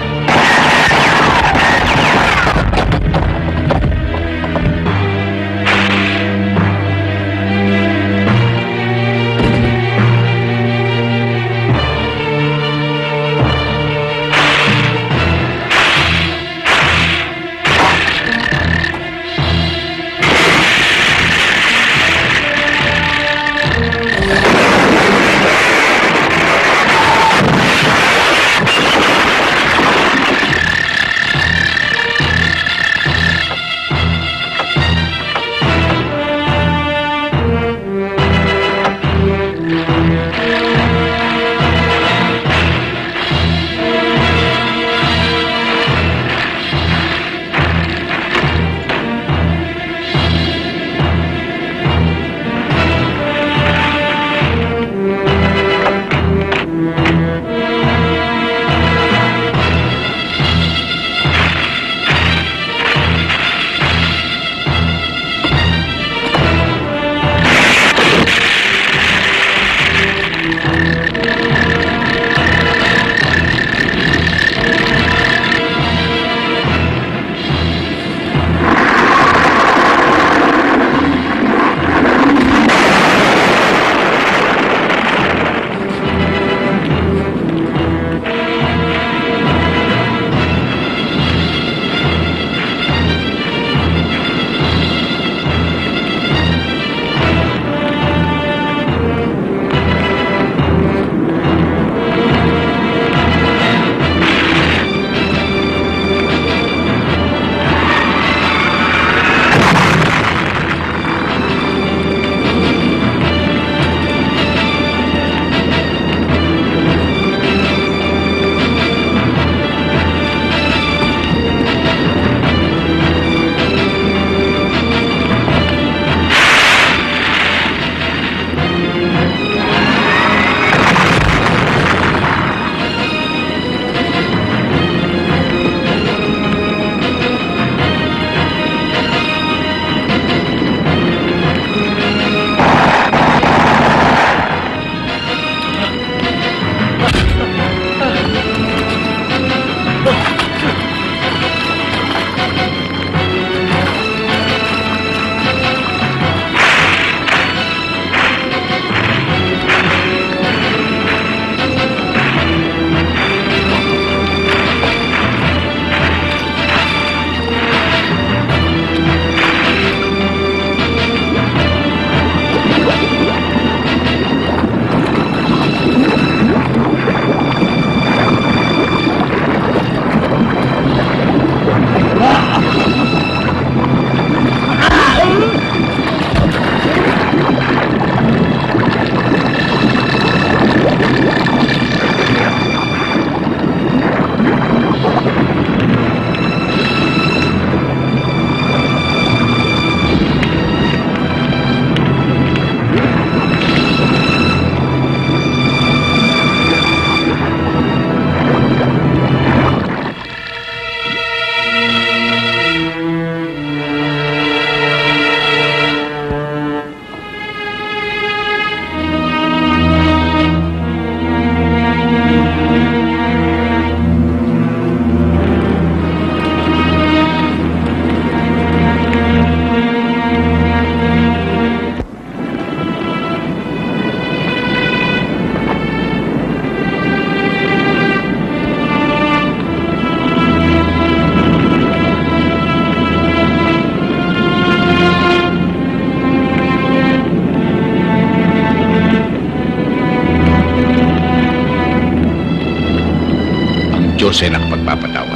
sa'yo nakapagpapatawad.